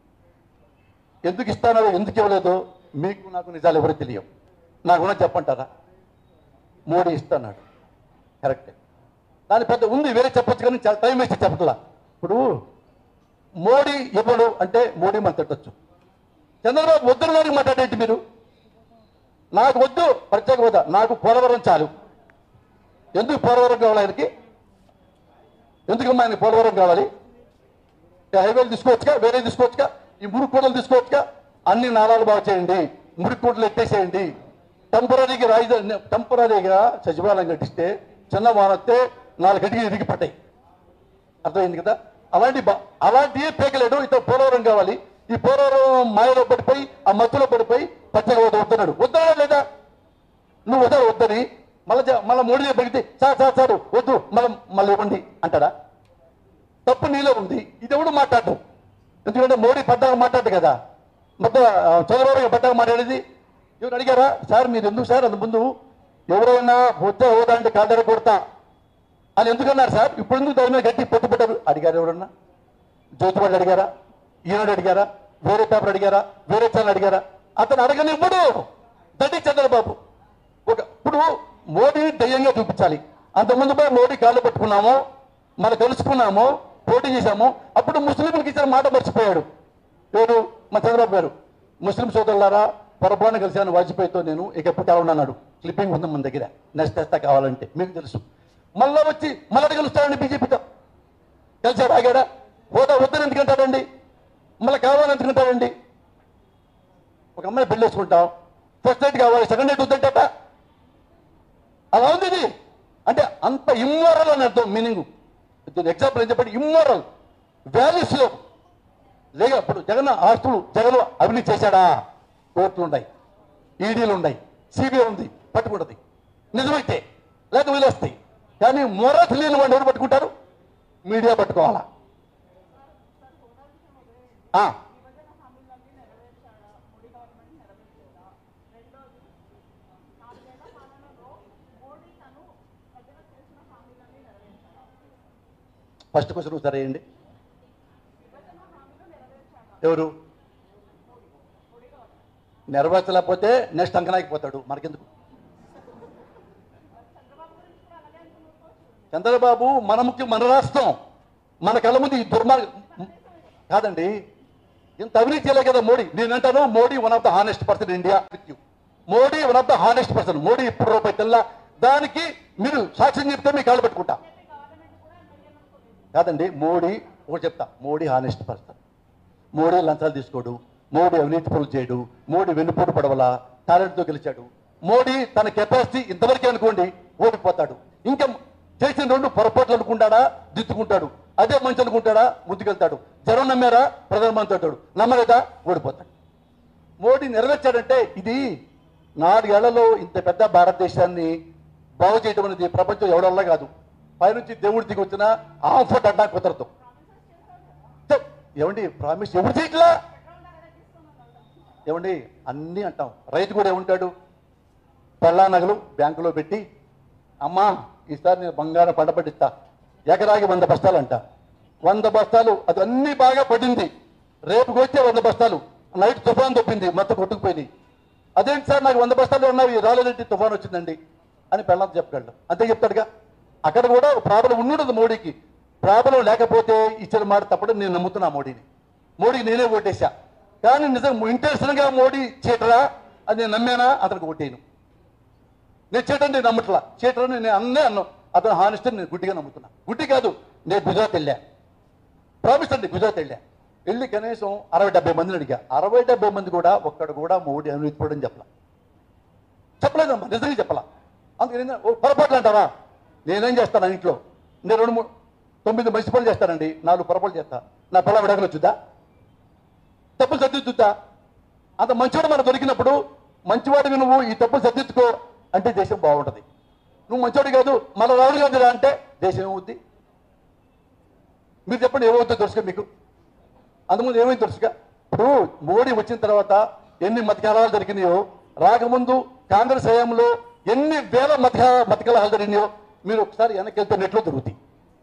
ఎందుకు ఇస్తానో ఎందుకు ఇవ్వలేదో మీకు నాకు నిజాలు ఎవరో తెలియవు. నాకున్నా చెప్పంటారా? మోడీ ఇస్తున్నాడు కరెక్టే, దాని పెద్ద ఉంది వేరే చెప్పొచ్చు కానీ చాలా టైం వేసి చెప్పట్లా. ఇప్పుడు మోడీ ఇవ్వడు అంటే మోడీ మనం తిట్టచ్చు. చంద్రబాబు వద్దని వారికి మాట్లాడేంటి మీరు? నాకు వద్దు ప్రత్యేక హోదా, నాకు పోలవరం చాలు. ఎందుకు పోలవరం కావాలి ఆయనకి? ఎందుకమ్మా ఆయనకి పోలవరం కావాలి? హైవేలు తీసుకోవచ్చుగా, వేరే తీసుకోవచ్చుగా, ఈ మురికి కూడలు తీసుకోవచ్చుగా, అన్ని నాళాలు బాగు చేయండి, మురికి కూడలు ఎత్తేసేయండి. టెంపరీగా రాజధాని టెంపరీగా సచివాలయం కట్టిస్తే చిన్న వానొస్తే నాలుగు గంటకి ఇరిగి పట్టాయి. అర్థమైంది కదా? అలాంటి అలాంటివి పేకలేడు. ఇతను పోలవరం కావాలి, ఈ పోలవరం మాయలో పడిపోయి ఆ మత్తులో పడిపోయి పచ్చగా వద్దన్నాడు. వద్దడా లేదా? నువ్వు వద్దా వద్దని మళ్ళీ మళ్ళీ మోడీ పెడితే సార్ సార్ సార్ వద్దు మళ్ళీ మళ్ళీ ఇవ్వండి అంటాడా? తప్పు నీలో ఉంది. ఇది ఎవడు మాట్లాడటం? ఎందుకంటే మోడీ పడ్డాక మాట్లాడు కదా, మొత్తం చంద్రబాబు పడ్డాక మాట్లాడేది. ఎవరు అడిగారా సార్ మీరు ఎందుకు సార్ అంత ముందు ఎవరైనా వద్దా హోదా అంటే కాళ్ళ కొడతా అని ఎందుకన్నారు సార్? ఇప్పుడు ఎందుకు దాని మీద గట్టి పొట్టు పెట్టారు అడిగారు ఎవరన్నా? జ్యోతివాళ్ళు అడిగారా? ఈనాడు అడిగారా? వేరే పేపర్ అడిగారా? వేరే ఛానల్ అడిగారా? అతను అడగనివ్వడు. దటి చంద్రబాబు ఒక ఇప్పుడు మోడీ దయ్యంగా చూపించాలి. అంతకుముందు పోయి మోడీ కాళ్ళు పట్టుకున్నాము, మనం కలుసుకున్నాము, పోటీ చేశాము. అప్పుడు ముస్లింలకు ఇచ్చిన మాట మర్చిపోయాడు. ఎవరు? మా చంద్రబాబు గారు. ముస్లిం సోదరులారా, పొరపాటున కలిశాను వాజ్పేయితో నేను, ఇక ఎప్పుడు కావాలి అన్నాడు. క్లిప్పింగ్ ఉంది మన దగ్గర, నెక్స్ట్ తెస్తా కావాలంటే, మీకు తెలుసు. మళ్ళా వచ్చి మళ్ళీ కలుస్తాడండి బీజేపీతో. కలిసాడు, ఆగాడా? హోదా వద్దని ఎందుకంటాడండి, మళ్ళీ కావాలని ఎందుకంటాడండి. ఒక అమ్మాయి పెళ్లి వేసుకుంటాం, ఫస్ట్ నైట్ కావాలి, సెకండ్ నైట్ వద్దంట. అలా ఉంది ఇది. అంటే అంత ఇమ్మోరల్ అని అర్థం, మీనింగ్. ఎగ్జాంపుల్ ఏం చెప్పండి, ఇమ్మోరల్ వాల్యూస్ లో లేక. ఇప్పుడు జగన్ ఆస్తులు జగన్ అవినీతి చేశాడా? కోర్టులు ఉన్నాయి, ఈడీలు ఉన్నాయి, సిబిఐ ఉంది, పట్టుకుంటుంది నిజమైతే, లేక వదిలేస్తాయి. కానీ మొరత్ లేని వాడిని ఎవరు పట్టుకుంటారు? మీడియా పట్టుకోవాలా? ఫస్ట్ క్వశ్చన్ సరే అండి. ఎవరు నెరవేర్చలేకపోతే నెక్స్ట్ అంకనాయిపోతాడు, మనకెందుకు? చంద్రబాబు మన ముఖ్యం, మన రాష్ట్రం, మన కళ్ళ ముందు ఈ దుర్మార్గం కాదండి. ఇంత అవినీతి చేయలే కదా మోడీ. నేనంటాను Modi one of the honest person India. Modi one of the honest person. Modi ఇప్పుడు రూపాయి తెల్ల, దానికి మీరు సాక్ష్యం చెప్తే మీ కాళ్ళు పెట్టుకుంటా. కాదండి, మోడీ ఒకటి చెప్తా, మోడీ హానెస్ట్ పర్సన్. మోడీ లంచాలు తీసుకోడు, మోడీ అవినీతి పనులు చేయడు, మోడీ వెన్నుపోటు పడవల టాలెంట్తో గెలిచాడు. మోడీ తన కెపాసిటీ ఇంతవరకే అనుకోండి, ఓడిపోతాడు. ఇంకా చేసిన రెండు పొరపాట్లు అనుకుంటాడా, దిద్దుకుంటాడు. అదే మంచి అనుకుంటాడా, ముందుకెళ్తాడు. జనం నమ్మారా, ప్రధానమంత్రి అవుతాడు. నమ్మలేదా, ఓడిపోతాడు. మోడీ నెరవేర్చాడంటే ఇది నాలుగేళ్లలో ఇంత పెద్ద భారతదేశాన్ని బాగు చేయడం అనేది ప్రపంచం ఎవడల్లా కాదు. పైనుంచి దేవుడు దిగి వచ్చిన ఆఫర్ట్ అడ్డా కుదరదు. ఏమండి ప్రామిస్ ఎవరు చేయట్లా? ఏమండి అన్నీ అంటాం. రైతు కూడా ఏముంటాడు, పెళ్ళా నగలు బ్యాంకులో పెట్టి, అమ్మా ఈసారి నేను బంగారం పంట పట్టిస్తా, ఎకరాకి వంద బస్తాలు అంట. వంద బస్తాలు అది అన్నీ బాగా పడింది. రేపుకి వచ్చే వంద బస్తాలు నైట్ తుఫాన్ తప్పింది, మొత్తం కొట్టుకుపోయింది. అదేంటి సార్ నాకు వంద బస్తాలు ఉన్నవి రాలేదంటే తుఫాన్ వచ్చిందండి అని పెళ్ళంతా చెప్పగలడు. అంతే చెప్తాడుగా. అక్కడ కూడా ప్రాబ్లం ఉండదు మోడీకి. ప్రాబ్లం లేకపోతే ఇచ్చిన మాట తప్పడం నేను నమ్ముతున్నా మోడీని. మోడీకి నేనే ఓటేసా. కానీ నిజం ఇంటెన్షన్గా మోడీ చీటరా అది నేను నమ్మానా, అతనికి ఓటేను. నేను చీటని నేను నమ్మట్లా, చీటరని నేను అన్నే అన్నాను. అతను హానెస్ట్ నేను గుడ్డిగా నమ్ముతున్నా. గుడ్డి కాదు, నేను గుజరాత్ వెళ్ళా, ప్రామిస్ అండి, గుజరాత్ వెళ్ళా. వెళ్ళి కనీసం అరవై డెబ్బై మందిని అడిగా. అరవై డెబ్బై మంది కూడా ఒక్కడు కూడా మోడీ అవినీతి పడని చెప్పలా, చెప్పలేదమ్మా, నిజంగా చెప్పలా. అందుకని పొరపాట్లు అంటారా? నేనేం చేస్తాను ఇంట్లో, నేను రెండు మూడు తొమ్మిది మంచి పనులు చేస్తానండి, నాలుగు పొరపాట్లు చేస్తా. నా పిల్ల విడగలు వచ్చుద్దా? తప్పులు సర్దిద్దుతా? అంత మంచివాడు మనకు దొరికినప్పుడు మంచివాడివి నువ్వు ఈ తప్పులు సర్దిద్దుకో అంటే దేశం బాగుంటుంది. నువ్వు మంచివాడు కాదు, మన రావుడు కాదు అంటే దేశం ఏమవుద్ది? మీరు చెప్పండి, ఏమవుతుందో తెలుసుగా మీకు. అందుముందు ఏమైంది తెలుసుగా. ఇప్పుడు మోడీ వచ్చిన తర్వాత ఎన్ని మతకలాలు జరిగినాయో, రాకముందు కాంగ్రెస్ హయాంలో ఎన్ని వేల మత మతకలాలు జరిగినాయో మీరు ఒకసారి వెనక్కి వెళ్తే నెట్లో దొరుకుతాయి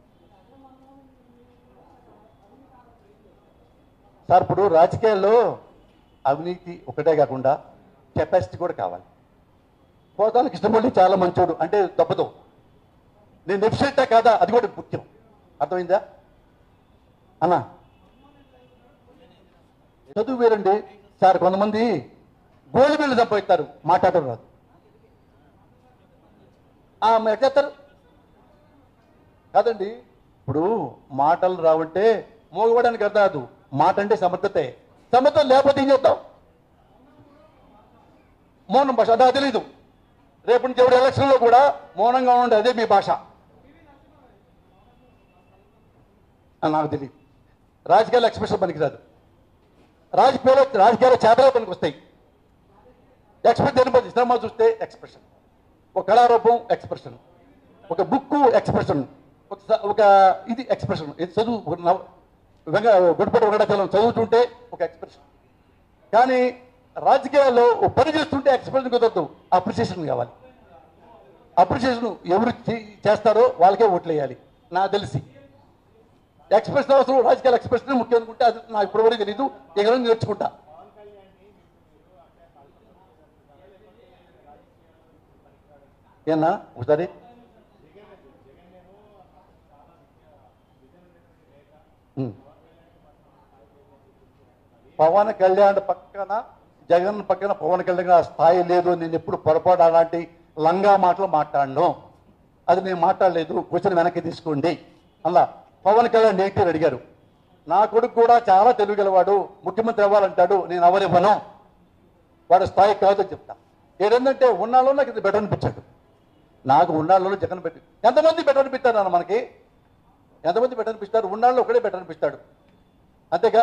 సార్. ఇప్పుడు రాజకీయాల్లో అవినీతి ఒకటే కాకుండా కెపాసిటీ కూడా కావాలి. పోతానికి ఇష్టపడి చాలా మంచోడు అంటే దెబ్బతో నేను ఎఫిషియెంటా కాదా అది కూడా ముఖ్యం. అర్థమైందా అన్నా? చదువు వేరండి సార్. కొంతమంది గోల్డ్ బిల్లు సంపాదిస్తారు, మాట్లాడటం రాదు. ఎట్లా చేస్తారు కాదండి. ఇప్పుడు మాటలు రావంటే మోగవడానికి అర్థం కాదు. మాట అంటే సమర్థతే. సమర్థత లేకపోతే ఏం చేద్దాం? మౌనం భాష అదా తెలీదు. రేపు నుంచి ఎవరి ఎలక్షన్లో కూడా మౌనంగా ఉండే అదే మీ భాష నాకు తెలియదు. రాజకీయాలు ఎక్స్ప్రెషన్ పనికిరాదు. రాజకీయాలు రాజకీయాల చేతలో పనికి వస్తాయి. ఎక్స్ప్రెస్ దేని సినిమా చూస్తే ఎక్స్ప్రెషన్, ఒక కళారూపం ఎక్స్ప్రెషన్, ఒక బుక్ ఎక్స్ప్రెషన్, ఒక ఇది ఎక్స్ప్రెషన్. ఇది చదువు వెంక గుడిపటి వెంకటాచలం చదువుతుంటే ఒక ఎక్స్ప్రెషన్. కానీ రాజకీయాల్లో పని చేస్తుంటే ఎక్స్ప్రెషన్ కుదరదు, అప్రిసియేషన్ కావాలి. అప్రిసియేషన్ ఎవరు చేస్తారో వాళ్ళకే ఓట్లు వేయాలి నాకు తెలిసి. ఎక్స్ప్రెషన్ అవసరం, రాజకీయాల ఎక్స్ప్రెషన్ ముఖ్యం అనుకుంటే అది నాకు ఇప్పటివరకు తెలీదు. ఎక్కడ నేర్చుకుంటా. ఏనా ఒకసారి పవన్ కళ్యాణ్ పక్కన జగన్ పక్కన పవన్ కళ్యాణ్ ఆ స్థాయి లేదు. నేను ఎప్పుడు పొరపాటు అలాంటి లంగా మాటలు మాట్లాడను. అది నేను మాట్లాడలేదు. క్వశ్చన్ వెనక్కి తీసుకోండి. అలా పవన్ కళ్యాణ్ నేటి అడిగారు. నా కొడుకు కూడా చాలా తెలివిగలవాడు, ముఖ్యమంత్రి అవ్వాలంటాడు, నేను ఎవరివ్వను, వాడు స్థాయి కాదని చెప్తా. ఏదంటే ఉన్నాళ్ళలో నాకు ఇది బెటర్ అనిపించాడు. నాకు ఉన్నాళ్ళలో జగన్ పెట్టి ఎంతమంది బెటర్ అనిపిస్తారు అన్న, మనకి ఎంతమంది బెటర్ అనిపిస్తారు? ఉన్నాళ్ళు ఒకడే బెటర్ అనిపిస్తాడు, అంతేగా.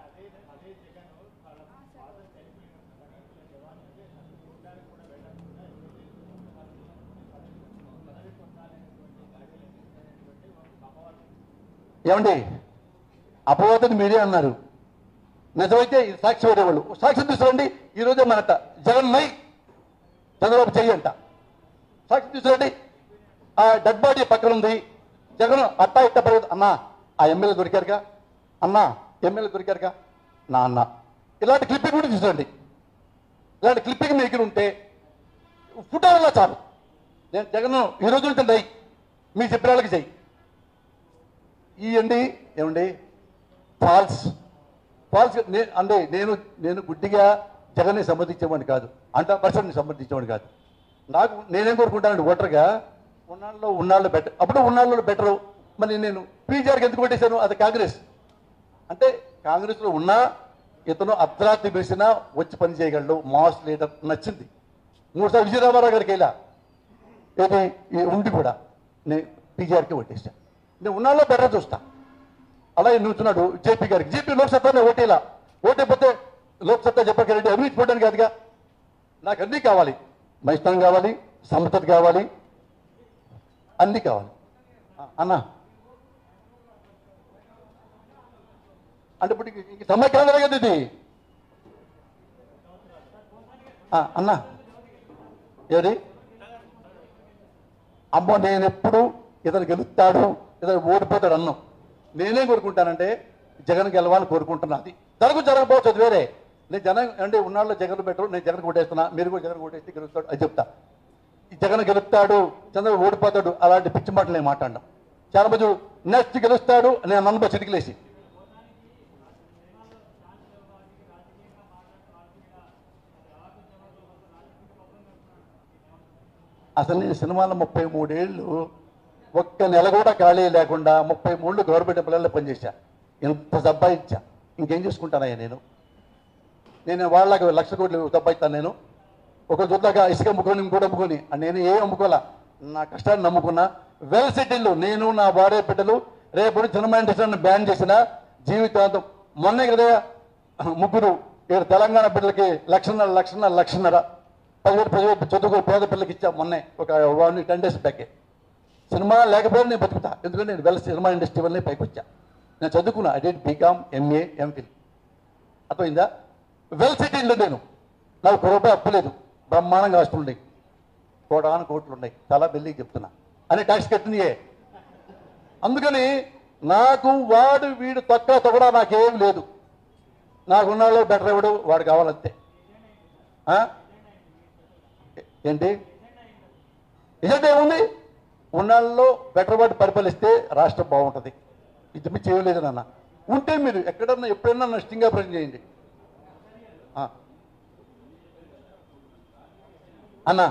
ఏమండి, అపవాదని మీరే అన్నారు. నిజమైతే ఇది సాక్షి పడేవాళ్ళు. సాక్షి తీసుకురండి. ఈరోజే మనట జగన్ మై చంద్రబాబు చెయ్యంట. సాక్షి తీసుకురండి. ఆ డెడ్ బాడీ పక్కన ఉంది. జగన్ అట్టా ఇట్ట పడేది అన్నా. ఆ ఎమ్మెల్యే దొరికారుగా అన్నా, ఎమ్మెల్యే దొరికారుగా నా అన్న. ఇలాంటి క్లిప్పింగ్ కూడా తీసుకురండి. ఇలాంటి క్లిప్పింగ్ మీ దగ్గర ఉంటే ఫోటో వల్ల చాలు. నేను జగన్ ఈ రోజు ఉంటుంది మీ చెప్పిన వాళ్ళకి చెయ్యి ఇవ్వండి. ఏమండి, ఫాల్స్ ఫాల్స్ అంటే నేను నేను గుడ్డిగా జగన్ని సమర్థించేవాడిని కాదు, హండ్రెడ్ పర్సెంట్ సమర్థించేవాడిని కాదు. నాకు నేనేం కోరుకుంటానండి, ఓటర్గా ఉన్నాళ్ళలో ఉన్నాళ్ళు బెటర్, అప్పుడు ఉన్నాళ్ళలో బెటరు. మరి నేను పీజీఆర్కి ఎందుకు పెట్టేశాను? అది కాంగ్రెస్. అంటే కాంగ్రెస్లో ఉన్నా ఇతను అర్ధరాత్రి వేసినా వచ్చి పని చేయగలడు, మాస్ లీడర్ నచ్చింది. మూడుసార్లు విజయరామారావు గారికి వెళ్ళా, ఏది ఉండి కూడా నేను పీజీఆర్కి ఓటేసాను. నేను ఉన్నాళ్ళలో బెటర్ చూస్తా. అలాగే నుంచున్నాడు జేపీ గారికి. జేపీ లోక్సత్తానే ఓటేలా, ఓటైపోతే లోక్సత్తా చెప్పాక రెడ్డి అవినీతి పోవడానికి కాదుగా. నాకు అన్నీ కావాలి, మైస్థానం కావాలి, సంపద కావాలి, అన్నీ కావాలి. అన్నా అంటే ఇప్పుడు ఇంక సమైక్యాంధ్ర కదా ఇది. అన్నా ఏది అమ్మో, నేను ఎప్పుడు ఇతను గెలుస్తాడు, ఇతను ఓడిపోతాడు అన్నాం. నేనేం కోరుకుంటానంటే జగన్ గెలవాలని కోరుకుంటున్నా. అది జరగ జరగకపోవచ్చు, అది వేరే. నేను జగన్ అంటే ఉన్నాళ్ళు జగన్ పెట్టరు, నేను జగన్ కొట్టేస్తున్నా, మీరు కూడా జగన్ కొట్టేస్తే గెలుస్తాడు అది చెప్తా. ఈ జగన్ గెలుస్తాడు, చంద్రబాబు ఓడిపోతాడు, అలాంటి పిచ్చి మాటలు నేను మాట్లాడడం. చాలా మంది నెక్స్ట్ గెలుస్తాడు నేను నన్ను చిటికలేసి. అసలు నేను సినిమాలో ముప్పై మూడేళ్ళు ఒక్క నెల కూడా ఖాళీ లేకుండా ముప్పై మూడు గవర్నమెంట్ ఎంప్లాయీలో పనిచేశా. ఇంత సంపాదించా, ఇంకేం చేసుకుంటానయ్యా నేను. నేను వాళ్ళకి లక్ష కోట్లు సంపాదిస్తాను. నేను ఒక చూద్దాక ఇసుక అమ్ముకొని ఇంకోటి అమ్ముకొని, నేను ఏం అమ్ముకోవాలా, నా కష్టాన్ని నమ్ముకున్నా. వెల్ సెటిల్డ్ నేను, నా భార్య బిడ్డలు. రేపు సినిమా ఇండస్ట్రీని బ్యాన్ చేసిన జీవితాంతం. మొన్నే కదా ముగ్గురు ఇక్కడ తెలంగాణ బిడ్డలకి లక్షన్నర లక్షన్నర లక్షన్నర పదివేలు పదివేలు చదువుకో పేద పిల్లలకి ఇచ్చా మొన్నే, ఒక వన్ టెన్ డేస్ బ్యాకే. సినిమా లేకపోయినా నేను బతుకుతా, ఎందుకంటే నేను వెల్ సినిమా ఇండస్ట్రీ వల్లనే పైకి వచ్చా. నేను చదువుకున్నా, I did BCom, MA, MPhil. అర్థమైందా? వెల్ సెటిల్డ్ నేను. నాకు ఒక రూపాయి అప్పులేదు, బ్రహ్మాండంగా ఆస్తులు ఉన్నాయి, కోటాను కోట్లు ఉన్నాయి, చాలా బెల్లికి చెప్తున్నా అని ట్యాక్స్ కట్టినయే. అందుకని నాకు వాడు వీడు తక్కువ తొగడా నాకేం లేదు. నాకున్నాళ్ళు బెటర్ ఎవడు వాడు కావాలంతే. ఏంటి ఎజెండా ఏముంది? ఉన్నాళ్ళలో బెటర్ వాడు పరిపాలిస్తే రాష్ట్రం బాగుంటుంది. ఇది మీరు చేయలేదు నాన్న. ఉంటే మీరు ఎక్కడన్నా ఎప్పుడైనా నన్ను స్టింగ్ ఆపరేషన్ చేయండి అన్నా.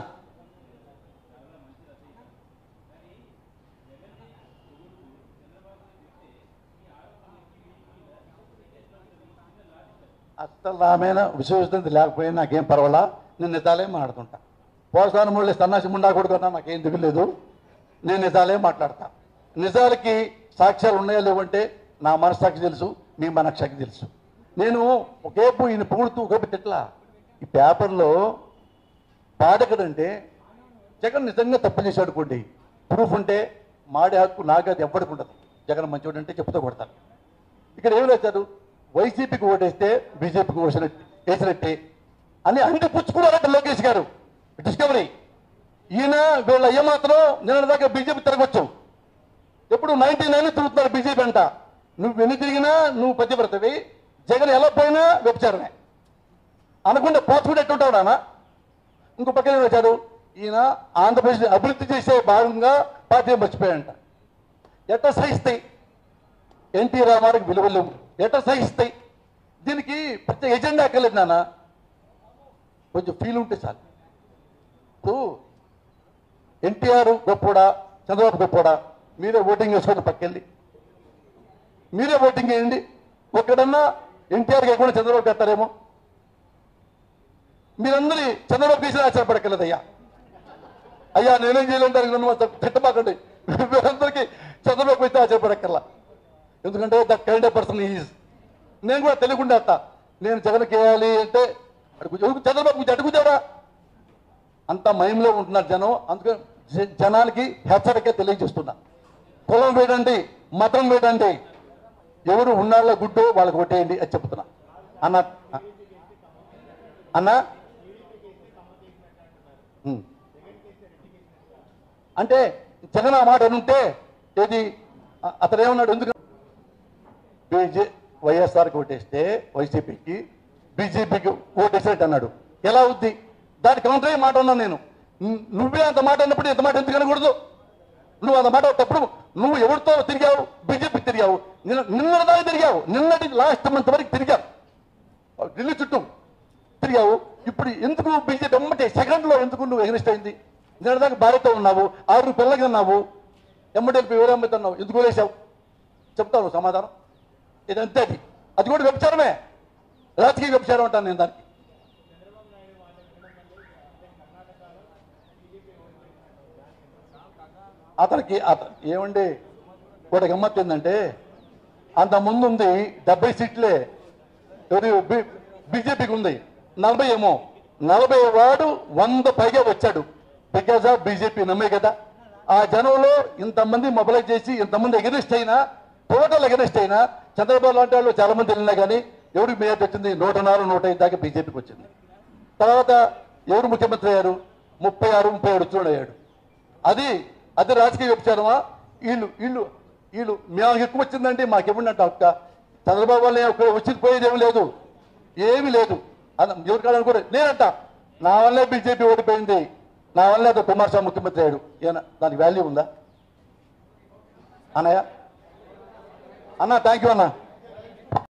అసలు నామైన విశ్వసనీయత లేకపోయినా నాకేం పర్వాలా, నేను నిజాలే మాట్లాడుతుంటా. పోసాను ముళ్ళి సన్నాసి ముండా కొడుకున్నా నాకేం దిగులేదు, నేను నిజాలే మాట్లాడతా. నిజాలకి సాక్ష్యాలు ఉన్నాయో లేవంటే నా మనస్సాక్షి తెలుసు, మీ మనస్సాక్షి తెలుసు. నేను ఒకేపు ఈయన పొగుడుతూ ఒకేపు తిట్లా. ఈ పేపర్లో పాడకడంటే జగన్ నిజంగా తప్పు చేశాడు కొండి ప్రూఫ్ ఉంటే మాడే హక్కు నాకు అది ఎవ్వడికి ఉండదు. జగన్ మంచివాడు అంటే చెప్పుతూ కొడతాను. ఇక్కడ ఏమి వేశారు? వైసీపీకి ఓటేస్తే బీజేపీకి ఓసినట్టు వేసినట్టే అని అంటి పుచ్చుకున్నారంట లోకేష్ గారు. డిస్కవరీ ఈయన వీళ్ళ ఏమాత్రం నిన్న దాకా బీజేపీ తిరగొచ్చు. ఎప్పుడు నైన్టీ నైన్ తిరుగుతున్నారు బీజేపీ అంట. నువ్వు ఎన్ని తిరిగినా నువ్వు పతివ్రతవి, జగన్ ఎలా పోయినా వ్యభిచారమే అనుకుంటే పోచుకుంటే ఎట్టుంటావు నాన్న. ఇంకో పక్కన వచ్చారు ఈయన ఆంధ్రప్రదేశ్ అభివృద్ధి చేసే భాగంగా పార్టీ మర్చిపోయాడంట. ఎట్ట సహిస్తాయి ఎన్టీ రామారావుకి విలువలు ఎట్ట సహిస్తాయి? దీనికి ప్రత్యేక ఎజెండా అక్కర్లేదు నాన్న, కొంచెం ఫీల్ ఉంటే చాలు. ఇప్పుడు ఎన్టీఆర్ గొప్పోడా చంద్రబాబు గొప్పోడా? మీరే ఓటింగ్ వేసుకోండి, పక్కెళ్ళి మీరే ఓటింగ్ వేయండి. ఒక్కడన్నా ఎన్టీఆర్ కాకుండా చంద్రబాబు పెడతారేమో. మీరందరి చంద్రబాబు తీసిన ఆశ్చర్యపడక్కర్లేదయ్యా. అయ్యా నేనేం చేయలేంటారు నన్ను తిట్టమాకండి. మీరందరికీ చంద్రబాబు అయితే ఆశ్చర్యపడక్కర్లా, ఎందుకంటే the kind of person is. నేను కూడా తెలియకుండా అత్త నేను జగన్కి వేయాలి అంటే చంద్రబాబు గురించి అడుగుతాడా? అంత మయంలో ఉంటున్నారు జనం. అందుకని జనానికి హెచ్చరిక తెలియజేస్తున్నా, కులం వేడండి, మతం వేడండి, ఎవరు ఉన్నాళ్ళ గుడ్డు వాళ్ళకి కొట్టేయండి అని చెప్తున్నా. అన్న అన్న అంటే జగన్ ఆ మాట అనుంటే ఏది అతను ఏమన్నాడు? ఎందుకు బీజే వైఎస్ఆర్కి ఓటేస్తే వైసీపీకి బీజేపీకి ఓటేసేట్టు అన్నాడు. ఎలా అవుద్ది? దాని కౌంటర్ మాట అన్నాను నేను. నువ్వే అంత మాట అన్నప్పుడు ఎంత మాట ఎందుకు అనకూడదు? నువ్వు అంత మాట తప్పుడు. నువ్వు ఎవరితో తిరిగావు? బీజేపీ తిరిగావు, నిన్న నిన్న దాకా తిరిగావు, నిన్నటి లాస్ట్ మంత్ వరకు తిరిగావు, ఢిల్లీ చుట్టూ తిరిగావు. ఇప్పుడు ఎందుకు బీజేపీ ఎమ్మటే సెకండ్లో ఎందుకు నువ్వు ఎగనిస్ట్ అయింది? నిన్న దాకా భార్యతో ఉన్నావు, ఆరు పిల్లలకి ఉన్నావు, ఎమ్మటే ఎవరమ్మతున్నావు, ఎందుకు వేసావు? చెప్తావు సమాధానం. ఇదంతే, అది అది కూడా వ్యభిచారమే, రాజకీయ వ్యభిచారం అంటాను నేను దానికి. అతనికి అత ఏమండి ఒక గమ్మత్తు ఏంటంటే అంత ముందు ఉంది డెబ్బై సీట్లే బీజేపీకి ఉంది, నలభై ఏమో. నలభై వాడు వంద పైగా వచ్చాడు బికాజ్ ఆఫ్ బీజేపీ నమ్మే కదా. ఆ జనంలో ఇంతమంది మొబిలైజ్ చేసి ఇంతమంది ఎగనిస్ట్ అయినా, టోటల్ ఎగనిస్ట్ అయినా చంద్రబాబు లాంటి వాళ్ళు చాలా మంది వెళ్ళినా కానీ ఎవరికి మేయర్ వచ్చింది? నూట నాలుగు నూట ఐదు దాకా బీజేపీకి వచ్చింది. తర్వాత ఎవరు ముఖ్యమంత్రి అయ్యారు? ముప్పై ఆరు ముప్పై ఏడు వచ్చిన అయ్యాడు. అది అది రాజకీయ వ్యభిచారమా? వీళ్ళు వీళ్ళు వీళ్ళు మేము ఎక్కువ వచ్చిందంటే మాకేముందంట అక్క చంద్రబాబు వల్ల వచ్చి పోయేది ఏమి లేదు, ఏమీ లేదు అన్న ఎవరు కాదని కూడా నేనంట. నా వల్లే బీజేపీ ఓడిపోయింది, నా వల్లే అది కుమారస్వామి ముఖ్యమంత్రి అయ్యాడు. ఏమన్నా దానికి వాల్యూ ఉందా అన్నయ్య? అన్న థ్యాంక్ యూ అన్న.